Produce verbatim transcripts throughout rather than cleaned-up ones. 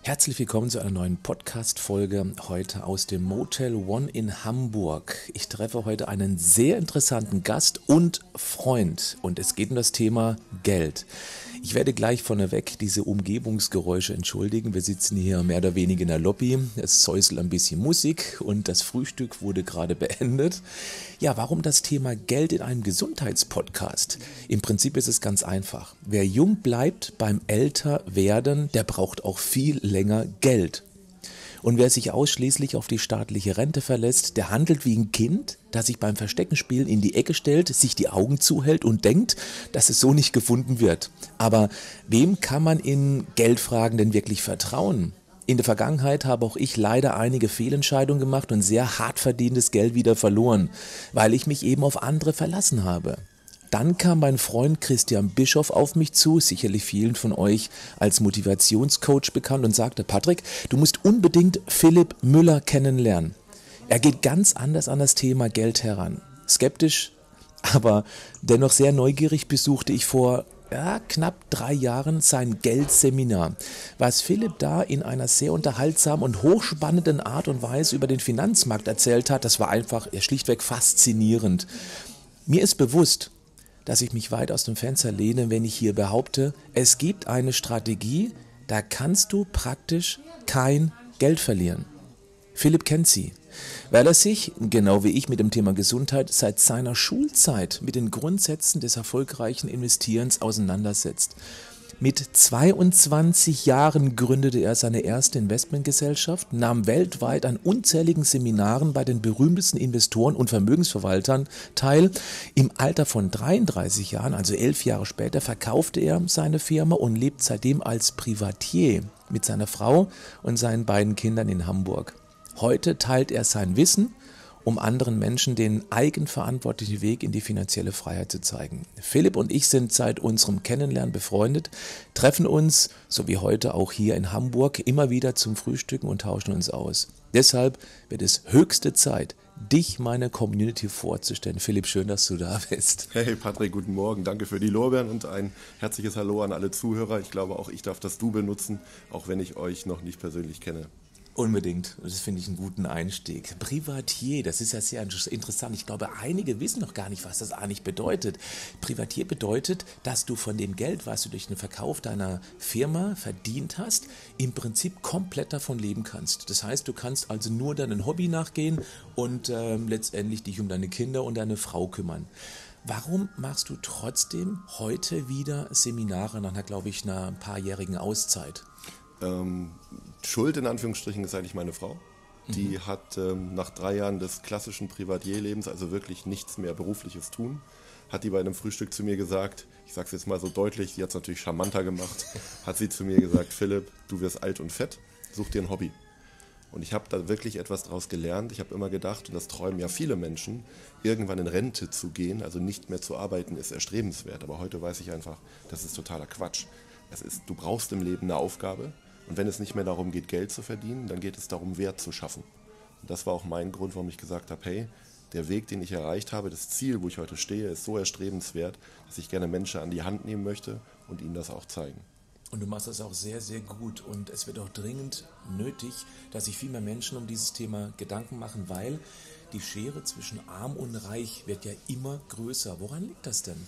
Herzlich willkommen zu einer neuen Podcast-Folge, heute aus dem Motel One in Hamburg. Ich treffe heute einen sehr interessanten Gast und Freund und es geht um das Thema Geld. Ich werde gleich vorneweg diese Umgebungsgeräusche entschuldigen. Wir sitzen hier mehr oder weniger in der Lobby. Es säuselt ein bisschen Musik und das Frühstück wurde gerade beendet. Ja, warum das Thema Geld in einem Gesundheitspodcast? Im Prinzip ist es ganz einfach. Wer jung bleibt beim Älterwerden, der braucht auch viel länger Geld. Und wer sich ausschließlich auf die staatliche Rente verlässt, der handelt wie ein Kind, das sich beim Versteckenspielen in die Ecke stellt, sich die Augen zuhält und denkt, dass es so nicht gefunden wird. Aber wem kann man in Geldfragen denn wirklich vertrauen? In der Vergangenheit habe auch ich leider einige Fehlentscheidungen gemacht und sehr hart verdientes Geld wieder verloren, weil ich mich eben auf andere verlassen habe. Dann kam mein Freund Christian Bischoff auf mich zu, sicherlich vielen von euch als Motivationscoach bekannt, und sagte: Patrick, du musst unbedingt Philipp Müller kennenlernen. Er geht ganz anders an das Thema Geld heran. Skeptisch, aber dennoch sehr neugierig besuchte ich vor ja, knapp drei Jahren sein Geldseminar. Was Philipp da in einer sehr unterhaltsamen und hochspannenden Art und Weise über den Finanzmarkt erzählt hat, das war einfach ja, schlichtweg faszinierend. Mir ist bewusst, dass ich mich weit aus dem Fenster lehne, wenn ich hier behaupte, es gibt eine Strategie, da kannst du praktisch kein Geld verlieren. Philipp kennt sie, weil er sich, genau wie ich mit dem Thema Gesundheit, seit seiner Schulzeit mit den Grundsätzen des erfolgreichen Investierens auseinandersetzt. Mit zweiundzwanzig Jahren gründete er seine erste Investmentgesellschaft, nahm weltweit an unzähligen Seminaren bei den berühmtesten Investoren und Vermögensverwaltern teil. Im Alter von dreiunddreißig Jahren, also elf Jahre später, verkaufte er seine Firma und lebt seitdem als Privatier mit seiner Frau und seinen beiden Kindern in Hamburg. Heute teilt er sein Wissen, um anderen Menschen den eigenverantwortlichen Weg in die finanzielle Freiheit zu zeigen. Philipp und ich sind seit unserem Kennenlernen befreundet, treffen uns, so wie heute auch hier in Hamburg, immer wieder zum Frühstücken und tauschen uns aus. Deshalb wird es höchste Zeit, dich meiner Community vorzustellen. Philipp, schön, dass du da bist. Hey Patrick, guten Morgen. Danke für die Lorbeeren und ein herzliches Hallo an alle Zuhörer. Ich glaube, auch ich darf das Du benutzen, auch wenn ich euch noch nicht persönlich kenne. Unbedingt. Das finde ich einen guten Einstieg. Privatier, das ist ja sehr interessant. Ich glaube, einige wissen noch gar nicht, was das eigentlich bedeutet. Privatier bedeutet, dass du von dem Geld, was du durch den Verkauf deiner Firma verdient hast, im Prinzip komplett davon leben kannst. Das heißt, du kannst also nur deinem Hobby nachgehen und äh, letztendlich dich um deine Kinder und deine Frau kümmern. Warum machst du trotzdem heute wieder Seminare nach, glaube ich, einer paarjährigen Auszeit? Ähm, Schuld in Anführungsstrichen ist eigentlich meine Frau. Die mhm. hat ähm, nach drei Jahren des klassischen Privatierlebens, also wirklich nichts mehr Berufliches tun, hat die bei einem Frühstück zu mir gesagt, ich sage es jetzt mal so deutlich, die hat es natürlich charmanter gemacht, hat sie zu mir gesagt: Philipp, du wirst alt und fett, such dir ein Hobby. Und ich habe da wirklich etwas draus gelernt. Ich habe immer gedacht, und das träumen ja viele Menschen, irgendwann in Rente zu gehen, also nicht mehr zu arbeiten, ist erstrebenswert. Aber heute weiß ich einfach, das ist totaler Quatsch. Es ist, du brauchst im Leben eine Aufgabe. Und wenn es nicht mehr darum geht, Geld zu verdienen, dann geht es darum, Wert zu schaffen. Und das war auch mein Grund, warum ich gesagt habe, hey, der Weg, den ich erreicht habe, das Ziel, wo ich heute stehe, ist so erstrebenswert, dass ich gerne Menschen an die Hand nehmen möchte und ihnen das auch zeigen. Und du machst das auch sehr, sehr gut. Und es wird auch dringend nötig, dass sich viel mehr Menschen um dieses Thema Gedanken machen, weil die Schere zwischen Arm und Reich wird ja immer größer. Woran liegt das denn?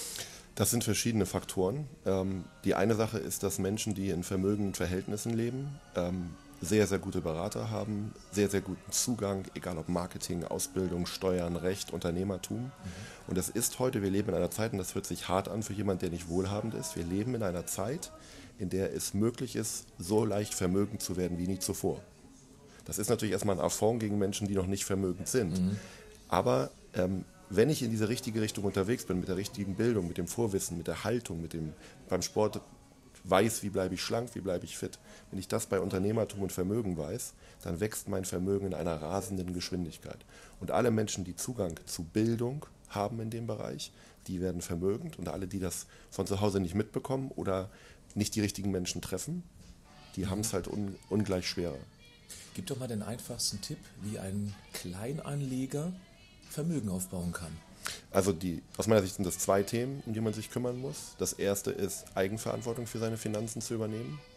Das sind verschiedene Faktoren. Ähm, die eine Sache ist, dass Menschen, die in vermögenden Verhältnissen leben, ähm, sehr, sehr gute Berater haben, sehr, sehr guten Zugang, egal ob Marketing, Ausbildung, Steuern, Recht, Unternehmertum. Mhm. Und das ist heute, wir leben in einer Zeit, und das hört sich hart an für jemanden, der nicht wohlhabend ist, wir leben in einer Zeit, in der es möglich ist, so leicht vermögend zu werden wie nie zuvor. Das ist natürlich erstmal ein Affront gegen Menschen, die noch nicht vermögend sind. Mhm. Aber ähm, wenn ich in diese richtige Richtung unterwegs bin, mit der richtigen Bildung, mit dem Vorwissen, mit der Haltung, mit dem beim Sport weiß, wie bleibe ich schlank, wie bleibe ich fit, wenn ich das bei Unternehmertum und Vermögen weiß, dann wächst mein Vermögen in einer rasenden Geschwindigkeit. Und alle Menschen, die Zugang zu Bildung haben in dem Bereich, die werden vermögend. Und alle, die das von zu Hause nicht mitbekommen oder nicht die richtigen Menschen treffen, die haben es halt un, ungleich schwerer. Gib doch mal den einfachsten Tipp, wie ein Kleinanleger Vermögen aufbauen kann. Also die, aus meiner Sicht sind das zwei Themen, um die man sich kümmern muss. Das erste ist, Eigenverantwortung für seine Finanzen zu übernehmen.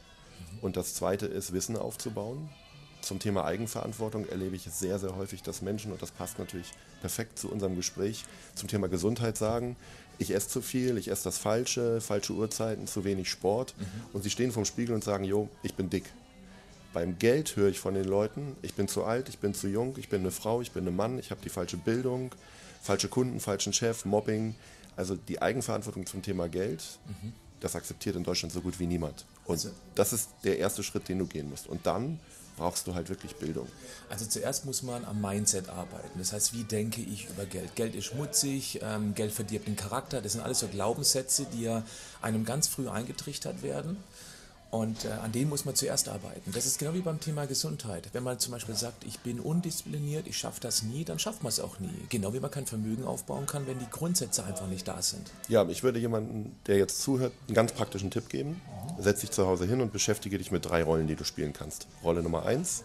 Und das zweite ist, Wissen aufzubauen. Zum Thema Eigenverantwortung erlebe ich es sehr, sehr häufig, dass Menschen, und das passt natürlich perfekt zu unserem Gespräch, zum Thema Gesundheit sagen, ich esse zu viel, ich esse das Falsche, falsche Uhrzeiten, zu wenig Sport. Mhm. Und sie stehen vorm Spiegel und sagen, jo, ich bin dick. Beim Geld höre ich von den Leuten, ich bin zu alt, ich bin zu jung, ich bin eine Frau, ich bin ein Mann, ich habe die falsche Bildung, falsche Kunden, falschen Chef, Mobbing. Also die Eigenverantwortung zum Thema Geld, mhm. das akzeptiert in Deutschland so gut wie niemand. Und also, das ist der erste Schritt, den du gehen musst. Und dann brauchst du halt wirklich Bildung. Also zuerst muss man am Mindset arbeiten. Das heißt, wie denke ich über Geld? Geld ist schmutzig, ähm, Geld verdirbt den Charakter. Das sind alles so Glaubenssätze, die ja einem ganz früh eingetrichtert werden. Und äh, an denen muss man zuerst arbeiten. Das ist genau wie beim Thema Gesundheit. Wenn man zum Beispiel sagt, ich bin undiszipliniert, ich schaffe das nie, dann schafft man es auch nie. Genau wie man kein Vermögen aufbauen kann, wenn die Grundsätze einfach nicht da sind. Ja, ich würde jemandem, der jetzt zuhört, einen ganz praktischen Tipp geben. Mhm. Setz dich zu Hause hin und beschäftige dich mit drei Rollen, die du spielen kannst. Rolle Nummer eins,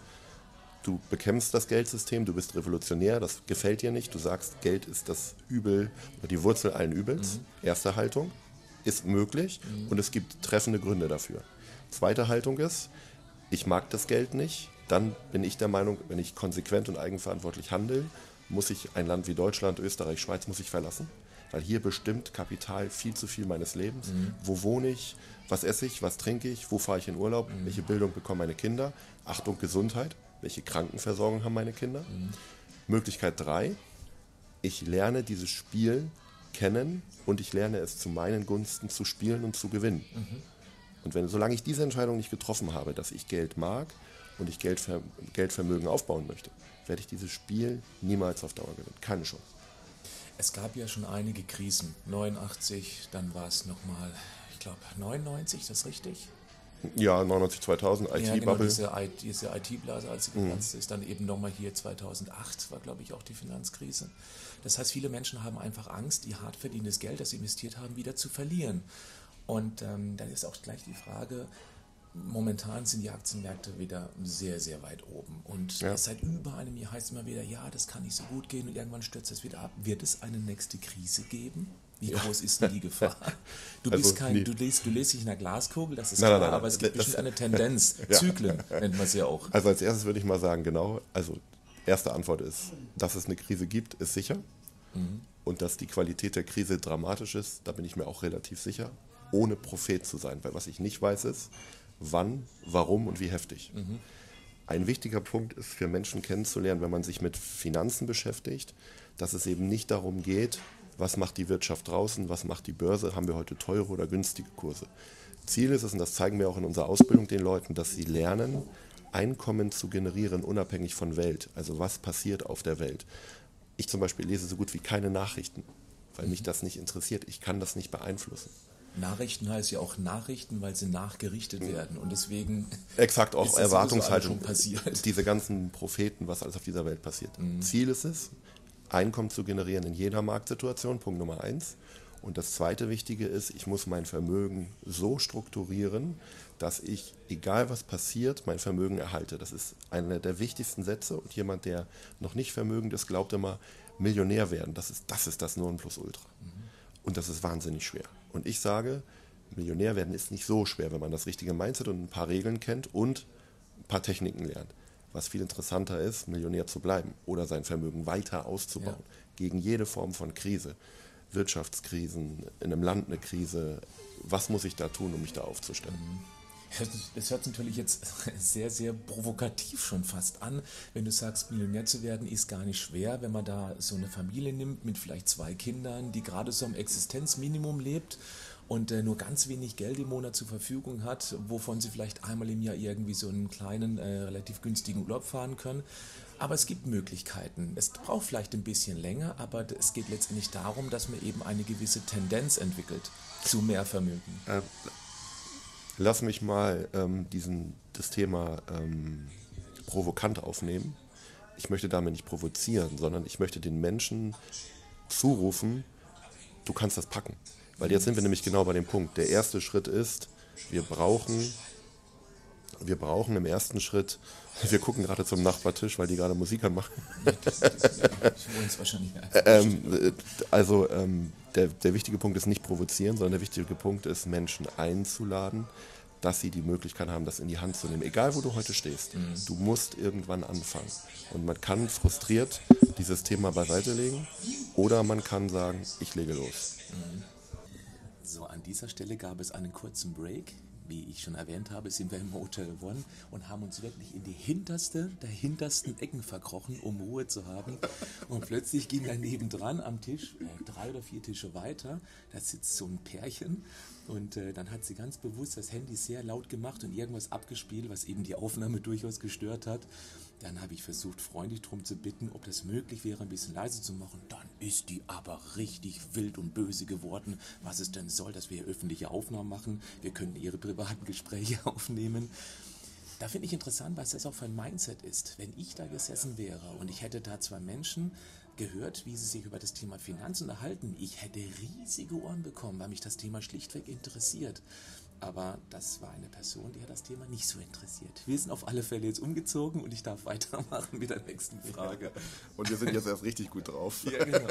du bekämpfst das Geldsystem, du bist revolutionär, das gefällt dir nicht. Du sagst, Geld ist das Übel oder die Wurzel allen Übels. Mhm. Erste Haltung, ist möglich mhm. und es gibt treffende Gründe dafür. Zweite Haltung ist, ich mag das Geld nicht, dann bin ich der Meinung, wenn ich konsequent und eigenverantwortlich handle, muss ich ein Land wie Deutschland, Österreich, Schweiz muss ich verlassen, weil hier bestimmt Kapital viel zu viel meines Lebens. Mhm. Wo wohne ich, was esse ich, was trinke ich, wo fahre ich in Urlaub, mhm. welche Bildung bekommen meine Kinder, Achtung Gesundheit, welche Krankenversorgung haben meine Kinder. Mhm. Möglichkeit drei, ich lerne dieses Spiel kennen und ich lerne es zu meinen Gunsten zu spielen und zu gewinnen. Mhm. Und wenn, solange ich diese Entscheidung nicht getroffen habe, dass ich Geld mag und ich Geld, Geldvermögen aufbauen möchte, werde ich dieses Spiel niemals auf Dauer gewinnen. Keine Chance. Es gab ja schon einige Krisen. neunundachtzig, dann war es nochmal, ich glaube, neunundneunzig, ist das richtig? Ja, neunundneunzig, zweitausend, I T-Bubble. Ja, genau, diese, diese I T-Blase, als sie geplatzt mhm. ist. Dann eben nochmal hier zweitausendacht war, glaube ich, auch die Finanzkrise. Das heißt, viele Menschen haben einfach Angst, ihr hart verdientes Geld, das sie investiert haben, wieder zu verlieren. Und ähm, dann ist auch gleich die Frage, momentan sind die Aktienmärkte wieder sehr, sehr weit oben. Und ja. seit über einem Jahr heißt es immer wieder, ja, das kann nicht so gut gehen und irgendwann stürzt es wieder ab. Wird es eine nächste Krise geben? Wie ja. groß ist denn die Gefahr? Du, bist also kein, du, lest, du lest dich in der Glaskugel, das ist nein, klar, nein, nein, aber es gibt bestimmt eine Tendenz. Ja. Zyklen nennt man es ja auch. Also als erstes würde ich mal sagen, genau, also erste Antwort ist, dass es eine Krise gibt, ist sicher. Mhm. Und dass die Qualität der Krise dramatisch ist, da bin ich mir auch relativ sicher, ohne Prophet zu sein. Weil was ich nicht weiß ist, wann, warum und wie heftig. Mhm. Ein wichtiger Punkt ist für Menschen kennenzulernen, wenn man sich mit Finanzen beschäftigt, dass es eben nicht darum geht, was macht die Wirtschaft draußen, was macht die Börse, haben wir heute teure oder günstige Kurse. Ziel ist es, und das zeigen wir auch in unserer Ausbildung den Leuten, dass sie lernen, Einkommen zu generieren, unabhängig von Welt. Also was passiert auf der Welt. Ich zum Beispiel lese so gut wie keine Nachrichten, weil mich das nicht interessiert. Ich kann das nicht beeinflussen. Nachrichten heißt ja auch Nachrichten, weil sie nachgerichtet werden und deswegen exakt auch Erwartungshaltung, schon passiert. Diese ganzen Propheten, was alles auf dieser Welt passiert. Mhm. Ziel ist es, Einkommen zu generieren in jeder Marktsituation, Punkt Nummer eins. Und das zweite Wichtige ist, ich muss mein Vermögen so strukturieren, dass ich, egal was passiert, mein Vermögen erhalte. Das ist einer der wichtigsten Sätze und jemand, der noch nicht vermögend ist, glaubt immer, Millionär werden, das ist das, ist das Nonplusultra. Mhm. Und das ist wahnsinnig schwer. Und ich sage, Millionär werden ist nicht so schwer, wenn man das richtige Mindset und ein paar Regeln kennt und ein paar Techniken lernt. Was viel interessanter ist, Millionär zu bleiben oder sein Vermögen weiter auszubauen. Ja. Gegen jede Form von Krise. Wirtschaftskrisen, in einem Land eine Krise. Was muss ich da tun, um mich da aufzustellen? Das hört sich natürlich jetzt sehr, sehr provokativ schon fast an, wenn du sagst, Millionär zu werden ist gar nicht schwer, wenn man da so eine Familie nimmt mit vielleicht zwei Kindern, die gerade so am Existenzminimum lebt und äh, nur ganz wenig Geld im Monat zur Verfügung hat, wovon sie vielleicht einmal im Jahr irgendwie so einen kleinen, äh, relativ günstigen Urlaub fahren können. Aber es gibt Möglichkeiten. Es braucht vielleicht ein bisschen länger, aber es geht letztendlich darum, dass man eben eine gewisse Tendenz entwickelt zu mehr Vermögen. Äh, lass mich mal ähm, diesen, das Thema ähm, provokant aufnehmen. Ich möchte damit nicht provozieren, sondern ich möchte den Menschen zurufen, du kannst das packen. Weil jetzt sind wir nämlich genau bei dem Punkt. Der erste Schritt ist, wir brauchen, wir brauchen im ersten Schritt, wir gucken gerade zum Nachbartisch, weil die gerade Musik anmachen. Das, das, das, ich wollte es wahrscheinlich ähm, Also ähm, der, der wichtige Punkt ist nicht provozieren, sondern der wichtige Punkt ist, Menschen einzuladen, dass sie die Möglichkeit haben, das in die Hand zu nehmen. Egal, wo du heute stehst, mhm. du musst irgendwann anfangen. Und man kann frustriert dieses Thema beiseite legen oder man kann sagen, ich lege los. Mhm. So, an dieser Stelle gab es einen kurzen Break. Wie ich schon erwähnt habe, sind wir im Motel One und haben uns wirklich in die hinterste der hintersten Ecken verkrochen, um Ruhe zu haben. Und plötzlich ging da nebendran am Tisch, äh, drei oder vier Tische weiter, da sitzt so ein Pärchen und äh, dann hat sie ganz bewusst das Handy sehr laut gemacht und irgendwas abgespielt, was eben die Aufnahme durchaus gestört hat. Dann habe ich versucht, freundlich darum zu bitten, ob das möglich wäre, ein bisschen leiser zu machen. Dann ist die aber richtig wild und böse geworden, was es denn soll, dass wir hier öffentliche Aufnahmen machen. Wir können ihre privaten Gespräche aufnehmen. Da finde ich interessant, was das auch für ein Mindset ist. Wenn ich da gesessen wäre und ich hätte da zwei Menschen gehört, wie sie sich über das Thema Finanzen unterhalten, ich hätte riesige Ohren bekommen, weil mich das Thema schlichtweg interessiert. Aber das war eine Person, die hat das Thema nicht so interessiert. Wir sind auf alle Fälle jetzt umgezogen und ich darf weitermachen mit der nächsten Frage. Und wir sind jetzt erst richtig gut drauf. Ja, genau.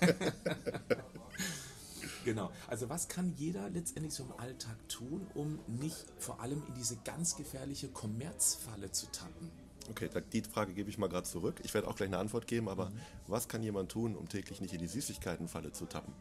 Genau. Also was kann jeder letztendlich so im Alltag tun, um nicht vor allem in diese ganz gefährliche Kommerzfalle zu tappen? Okay, die Frage gebe ich mal gerade zurück. Ich werde auch gleich eine Antwort geben, aber mhm. was kann jemand tun, um täglich nicht in die Süßigkeitenfalle zu tappen?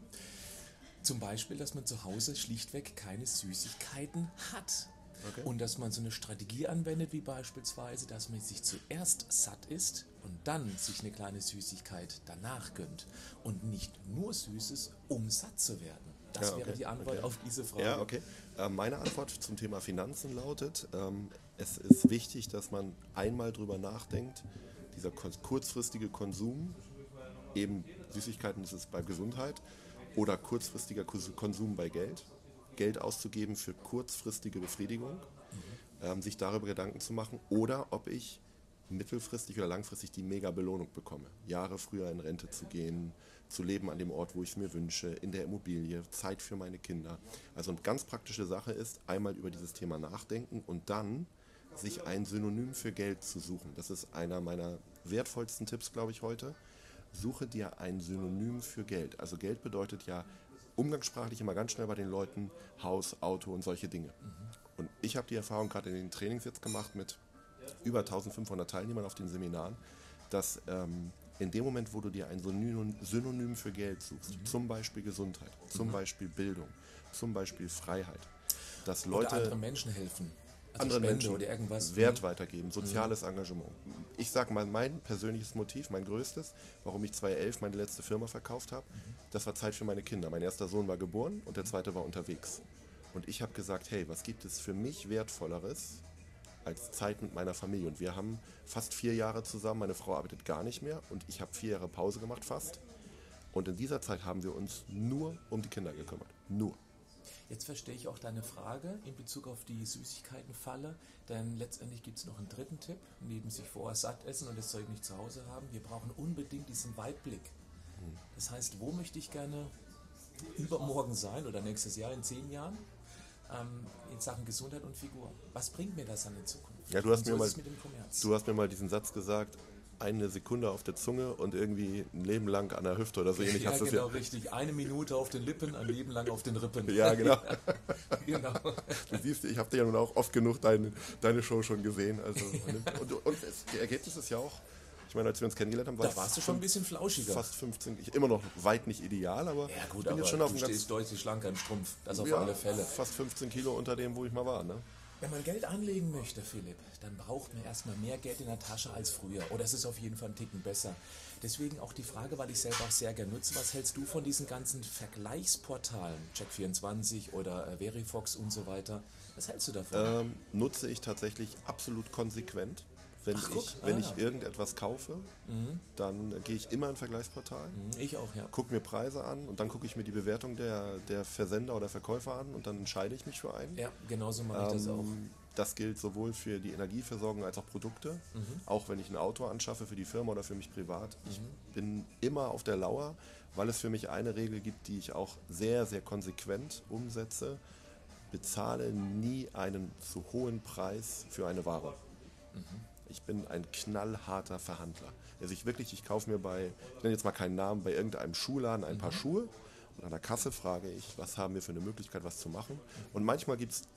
Zum Beispiel, dass man zu Hause schlichtweg keine Süßigkeiten hat. Okay. Und dass man so eine Strategie anwendet, wie beispielsweise, dass man sich zuerst satt isst und dann sich eine kleine Süßigkeit danach gönnt. Und nicht nur Süßes, um satt zu werden. Das ja, okay. wäre die Antwort okay. auf diese Frage. Ja, okay. Äh, meine Antwort zum Thema Finanzen lautet, ähm, es ist wichtig, dass man einmal drüber nachdenkt, dieser kurzfristige Konsum, eben Süßigkeiten ist es bei Gesundheit, oder kurzfristiger Konsum bei Geld, Geld auszugeben für kurzfristige Befriedigung, mhm. ähm, sich darüber Gedanken zu machen, oder ob ich mittelfristig oder langfristig die Mega-Belohnung bekomme. Jahre früher in Rente zu gehen, zu leben an dem Ort, wo ich es mir wünsche, in der Immobilie, Zeit für meine Kinder. Also eine ganz praktische Sache ist, einmal über dieses Thema nachdenken und dann sich ein Synonym für Geld zu suchen. Das ist einer meiner wertvollsten Tipps, glaube ich, heute. Suche dir ein Synonym für Geld. Also Geld bedeutet ja umgangssprachlich immer ganz schnell bei den Leuten Haus, Auto und solche Dinge. Mhm. Und ich habe die Erfahrung gerade in den Trainings jetzt gemacht mit über eintausendfünfhundert Teilnehmern auf den Seminaren, dass ähm, in dem Moment, wo du dir ein Synonym für Geld suchst, mhm. zum Beispiel Gesundheit, zum mhm. Beispiel Bildung, zum Beispiel Freiheit, dass Leute oder anderen Menschen helfen. Also anderen Spende Menschen oder irgendwas. Wert weitergeben, soziales mhm. Engagement. Ich sage mal, mein persönliches Motiv, mein größtes, warum ich zweitausendelf meine letzte Firma verkauft habe, mhm. das war Zeit für meine Kinder. Mein erster Sohn war geboren und der zweite war unterwegs. Und ich habe gesagt, hey, was gibt es für mich Wertvolleres als Zeit mit meiner Familie? Und wir haben fast vier Jahre zusammen, meine Frau arbeitet gar nicht mehr und ich habe vier Jahre Pause gemacht fast. Und in dieser Zeit haben wir uns nur um die Kinder gekümmert. Nur. Jetzt verstehe ich auch deine Frage in Bezug auf die Süßigkeitenfalle, denn letztendlich gibt es noch einen dritten Tipp, neben sich vorher satt essen und das Zeug nicht zu Hause haben. Wir brauchen unbedingt diesen Weitblick. Das heißt, wo möchte ich gerne übermorgen sein oder nächstes Jahr, in zehn Jahren, ähm, in Sachen Gesundheit und Figur? Was bringt mir das an in Zukunft? Ja, du hast, so mir mal, du hast mir mal diesen Satz gesagt, eine Sekunde auf der Zunge und irgendwie ein Leben lang an der Hüfte oder so ähnlich. Ja, hast genau, ja. richtig. Eine Minute auf den Lippen, ein Leben lang auf den Rippen. Ja, genau. genau. Du siehst, ich habe dir ja nun auch oft genug deine, deine Show schon gesehen. Also, und und es, das Ergebnis ist ja auch, ich meine, als wir uns kennengelernt haben, war da warst du schon ein bisschen flauschiger. Fast fünfzehn, ich, immer noch weit nicht ideal, aber ja, gut, ich bin aber jetzt schon auf du einem stehst deutlich schlanker im Strumpf. Das auf ja, alle Fälle. Fast fünfzehn Kilo unter dem, wo ich mal war, ne? Wenn man Geld anlegen möchte, Philipp, dann braucht man erstmal mehr Geld in der Tasche als früher. Oder es ist auf jeden Fall einen Ticken besser. Deswegen auch die Frage, weil ich selber auch sehr gerne nutze, was hältst du von diesen ganzen Vergleichsportalen, Check vierundzwanzig oder äh, Verifox und so weiter? Was hältst du davon? Ähm, nutze ich tatsächlich absolut konsequent. Wenn, Ach, ich, wenn ah, ich ja. irgendetwas kaufe, mhm. dann gehe ich immer in ein Vergleichsportal. Mhm, ich auch, ja. Gucke mir Preise an und dann gucke ich mir die Bewertung der, der Versender oder Verkäufer an und dann entscheide ich mich für einen. Ja, genauso mache ich ähm, das auch. Das gilt sowohl für die Energieversorgung als auch Produkte. Mhm. Auch wenn ich ein Auto anschaffe für die Firma oder für mich privat. Mhm. Ich bin immer auf der Lauer, weil es für mich eine Regel gibt, die ich auch sehr, sehr konsequent umsetze. Bezahle nie einen zu hohen Preis für eine Ware. Mhm. Ich bin ein knallharter Verhandler. Also ich wirklich, ich kaufe mir bei, ich nenne jetzt mal keinen Namen, bei irgendeinem Schuhladen ein mhm. paar Schuhe und an der Kasse frage ich, was haben wir für eine Möglichkeit, was zu machen. Und manchmal gibt es die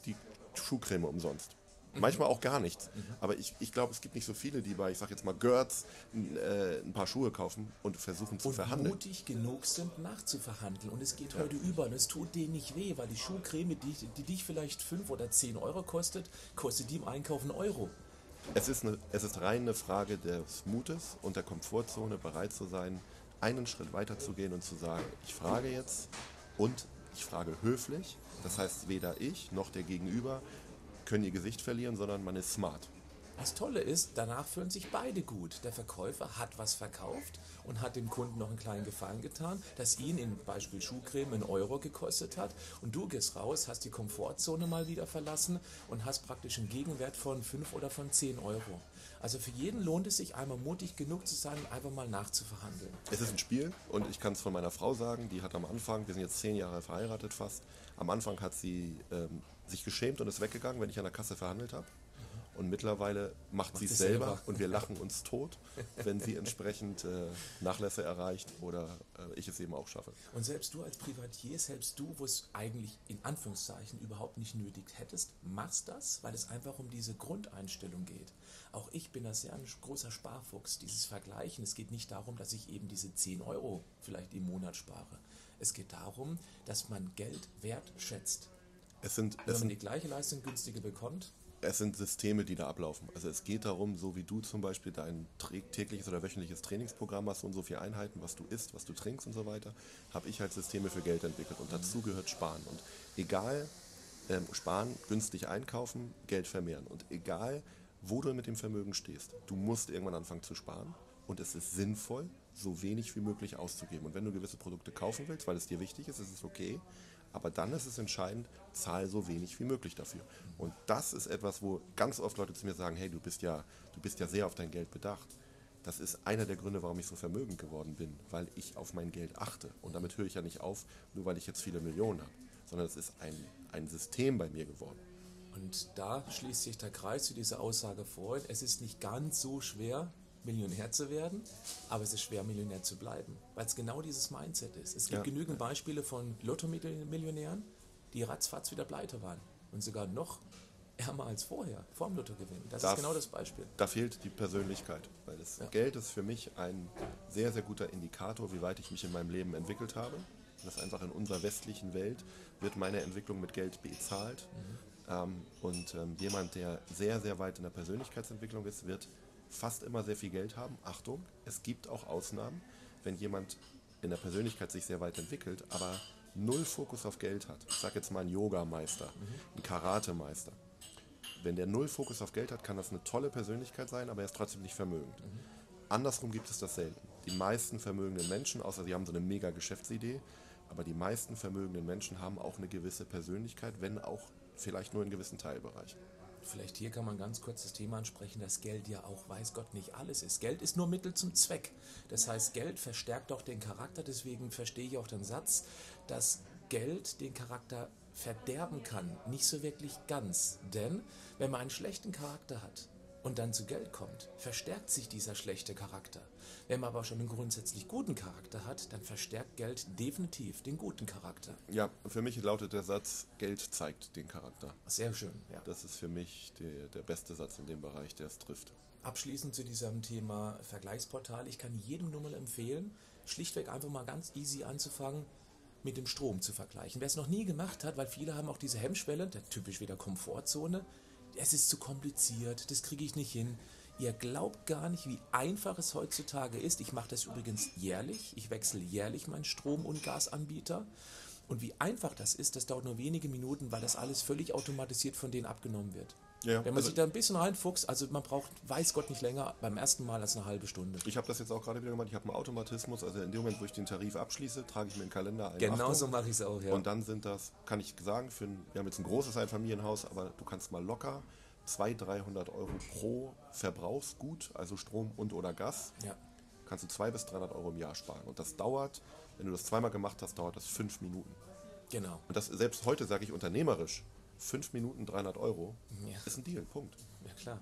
Schuhcreme umsonst. Manchmal auch gar nichts. Mhm. Aber ich, ich glaube, es gibt nicht so viele, die bei, ich sag jetzt mal, Görz äh, ein paar Schuhe kaufen und versuchen zu und verhandeln. Und mutig genug sind, nachzuverhandeln. Und es geht ja. heute über und es tut denen nicht weh, weil die Schuhcreme, die, die dich vielleicht fünf oder zehn Euro kostet, kostet die im Einkauf einen Euro. Es ist, eine, es ist rein eine Frage des Mutes und der Komfortzone, bereit zu sein, einen Schritt weiter zu gehen und zu sagen, ich frage jetzt und ich frage höflich. Das heißt, weder ich noch der Gegenüber können ihr Gesicht verlieren, sondern man ist smart. Das Tolle ist, danach fühlen sich beide gut. Der Verkäufer hat was verkauft und hat dem Kunden noch einen kleinen Gefallen getan, das ihn im Beispiel Schuhcreme einen Euro gekostet hat. Und du gehst raus, hast die Komfortzone mal wieder verlassen und hast praktisch einen Gegenwert von fünf oder von zehn Euro. Also für jeden lohnt es sich, einmal mutig genug zu sein, einfach mal nachzuverhandeln. Es ist ein Spiel und ich kann es von meiner Frau sagen, die hat am Anfang, wir sind jetzt zehn Jahre verheiratet fast, am Anfang hat sie ähm, sich geschämt und ist weggegangen, wenn ich an der Kasse verhandelt habe. Und mittlerweile macht, macht sie es selber, selber und wir lachen uns tot, wenn sie entsprechend äh, Nachlässe erreicht oder äh, ich es eben auch schaffe. Und selbst du als Privatier, selbst du, wo es eigentlich in Anführungszeichen überhaupt nicht nötig hättest, machst das, weil es einfach um diese Grundeinstellung geht. Auch ich bin da sehr ein großer Sparfuchs, dieses Vergleichen. Es geht nicht darum, dass ich eben diese zehn Euro vielleicht im Monat spare. Es geht darum, dass man Geld wertschätzt. Es sind, Wenn es man sind, die gleiche Leistung günstiger bekommt, Es sind Systeme, die da ablaufen. Also es geht darum, so wie du zum Beispiel dein tägliches oder wöchentliches Trainingsprogramm hast und so viele Einheiten, was du isst, was du trinkst und so weiter, habe ich halt Systeme für Geld entwickelt. Und dazu gehört Sparen. Und egal, ähm, sparen, günstig einkaufen, Geld vermehren. Und egal, wo du mit dem Vermögen stehst, du musst irgendwann anfangen zu sparen. Und es ist sinnvoll, so wenig wie möglich auszugeben. Und wenn du gewisse Produkte kaufen willst, weil es dir wichtig ist, ist es okay. Aber dann ist es entscheidend, zahl so wenig wie möglich dafür. Und das ist etwas, wo ganz oft Leute zu mir sagen, hey, du bist ja, du bist ja sehr auf dein Geld bedacht. Das ist einer der Gründe, warum ich so vermögend geworden bin, weil ich auf mein Geld achte. Und damit höre ich ja nicht auf, nur weil ich jetzt viele Millionen habe, sondern es ist ein, ein System bei mir geworden. Und da schließt sich der Kreis zu dieser Aussage vor. Es ist nicht ganz so schwer, Millionär zu werden, aber es ist schwer, Millionär zu bleiben, weil es genau dieses Mindset ist. Es gibt Ja. genügend Beispiele von Lotto-Millionären, die ratzfatz wieder pleite waren und sogar noch ärmer als vorher, vor dem Lottogewinn. Das Da- ist genau das Beispiel. Da fehlt die Persönlichkeit, weil das Ja. Geld ist für mich ein sehr, sehr guter Indikator, wie weit ich mich in meinem Leben entwickelt habe. Das ist einfach in unserer westlichen Welt wird meine Entwicklung mit Geld bezahlt. Mhm. Ähm, und ähm, jemand, der sehr, sehr weit in der Persönlichkeitsentwicklung ist, wird fast immer sehr viel Geld haben. Achtung, es gibt auch Ausnahmen, wenn jemand in der Persönlichkeit sich sehr weit entwickelt, aber null Fokus auf Geld hat. Ich sage jetzt mal ein Yogameister, mhm. ein Karatemeister. Wenn der null Fokus auf Geld hat, kann das eine tolle Persönlichkeit sein, aber er ist trotzdem nicht vermögend. Mhm. Andersrum gibt es das selten. Die meisten vermögenden Menschen, außer sie haben so eine mega Geschäftsidee, aber die meisten vermögenden Menschen haben auch eine gewisse Persönlichkeit, wenn auch vielleicht nur in gewissen Teilbereichen. Vielleicht hier kann man ganz kurz das Thema ansprechen, dass Geld ja auch, weiß Gott, nicht alles ist. Geld ist nur Mittel zum Zweck. Das heißt, Geld verstärkt auch den Charakter. Deswegen verstehe ich auch den Satz, dass Geld den Charakter verderben kann. Nicht so wirklich ganz. Denn wenn man einen schlechten Charakter hat und dann zu Geld kommt, verstärkt sich dieser schlechte Charakter. Wenn man aber schon einen grundsätzlich guten Charakter hat, dann verstärkt Geld definitiv den guten Charakter. Ja, für mich lautet der Satz, Geld zeigt den Charakter. Sehr schön, ja. Das ist für mich der, der beste Satz in dem Bereich, der es trifft. Abschließend zu diesem Thema Vergleichsportal. Ich kann jedem nur mal empfehlen, schlichtweg einfach mal ganz easy anzufangen, mit dem Strom zu vergleichen. Wer es noch nie gemacht hat, weil viele haben auch diese Hemmschwelle, der typisch wieder Komfortzone, es ist zu kompliziert, das kriege ich nicht hin. Ihr glaubt gar nicht, wie einfach es heutzutage ist. Ich mache das übrigens jährlich. Ich wechsle jährlich meinen Strom- und Gasanbieter. Und wie einfach das ist, das dauert nur wenige Minuten, weil das alles völlig automatisiert von denen abgenommen wird. Ja, Wenn man also sich da ein bisschen reinfuchst, also man braucht, weiß Gott, nicht länger beim ersten Mal als eine halbe Stunde. Ich habe das jetzt auch gerade wieder gemacht. Ich habe einen Automatismus. Also in dem Moment, wo ich den Tarif abschließe, trage ich mir den Kalender ein. Genau Achtung. so mache ich es auch, ja. Und dann sind das, kann ich sagen, für ein, wir haben jetzt ein großes Einfamilienhaus, aber du kannst mal locker zweihundert, dreihundert Euro pro Verbrauchsgut, also Strom und oder Gas, Ja. kannst du zweihundert bis dreihundert Euro im Jahr sparen. Und das dauert, wenn du das zweimal gemacht hast, dauert das fünf Minuten. Genau. Und das selbst heute sage ich unternehmerisch, fünf Minuten dreihundert Euro Ja. ist ein Deal, Punkt. Ja, klar.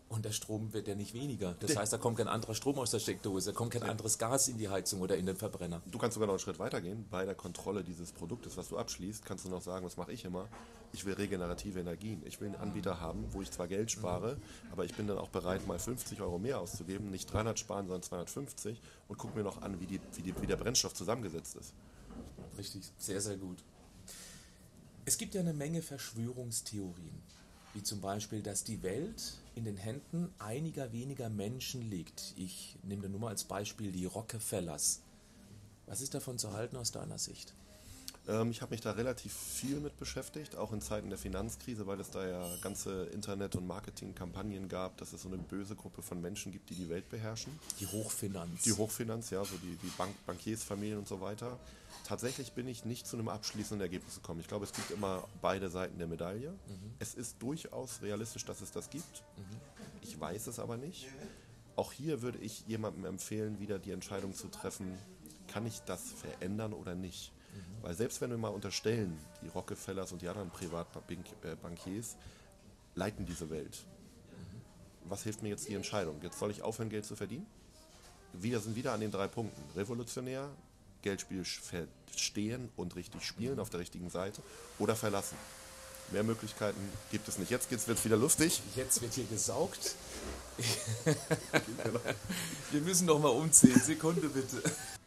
Und der Strom wird ja nicht weniger. Das heißt, da kommt kein anderer Strom aus der Steckdose, da kommt kein anderes Gas in die Heizung oder in den Verbrenner. Du kannst sogar noch einen Schritt weiter gehen. Bei der Kontrolle dieses Produktes, was du abschließt, kannst du noch sagen, was mache ich immer? Ich will regenerative Energien. Ich will einen Anbieter haben, wo ich zwar Geld spare, mhm. aber ich bin dann auch bereit, mal fünfzig Euro mehr auszugeben, nicht dreihundert sparen, sondern zweihundertfünfzig und gucke mir noch an, wie, die, wie, die, wie der Brennstoff zusammengesetzt ist. Richtig, sehr, sehr gut. Es gibt ja eine Menge Verschwörungstheorien, wie zum Beispiel, dass die Welt in den Händen einiger weniger Menschen liegt. Ich nehme da nur mal als Beispiel die Rockefellers. Was ist davon zu halten aus deiner Sicht? Ähm, ich habe mich da relativ viel mit beschäftigt, auch in Zeiten der Finanzkrise, weil es da ja ganze Internet- und Marketingkampagnen gab, dass es so eine böse Gruppe von Menschen gibt, die die Welt beherrschen. Die Hochfinanz. Die Hochfinanz, ja, so die, die Bank, Bankiersfamilien und so weiter. Tatsächlich bin ich nicht zu einem abschließenden Ergebnis gekommen. Ich glaube, es gibt immer beide Seiten der Medaille. Mhm. Es ist durchaus realistisch, dass es das gibt. Mhm. Ich weiß es aber nicht. Auch hier würde ich jemandem empfehlen, wieder die Entscheidung zu treffen, kann ich das verändern oder nicht? Mhm. Weil selbst wenn wir mal unterstellen, die Rockefellers und die anderen Privatbankiers leiten diese Welt. Mhm. Was hilft mir jetzt die Entscheidung? Jetzt soll ich aufhören, Geld zu verdienen? Wir sind wieder an den drei Punkten. Revolutionär, Geldspiel verstehen und richtig spielen auf der richtigen Seite oder verlassen. Mehr Möglichkeiten gibt es nicht. Jetzt wird es wieder lustig. Jetzt wird hier gesaugt. Wir müssen noch mal umziehen. Sekunde bitte.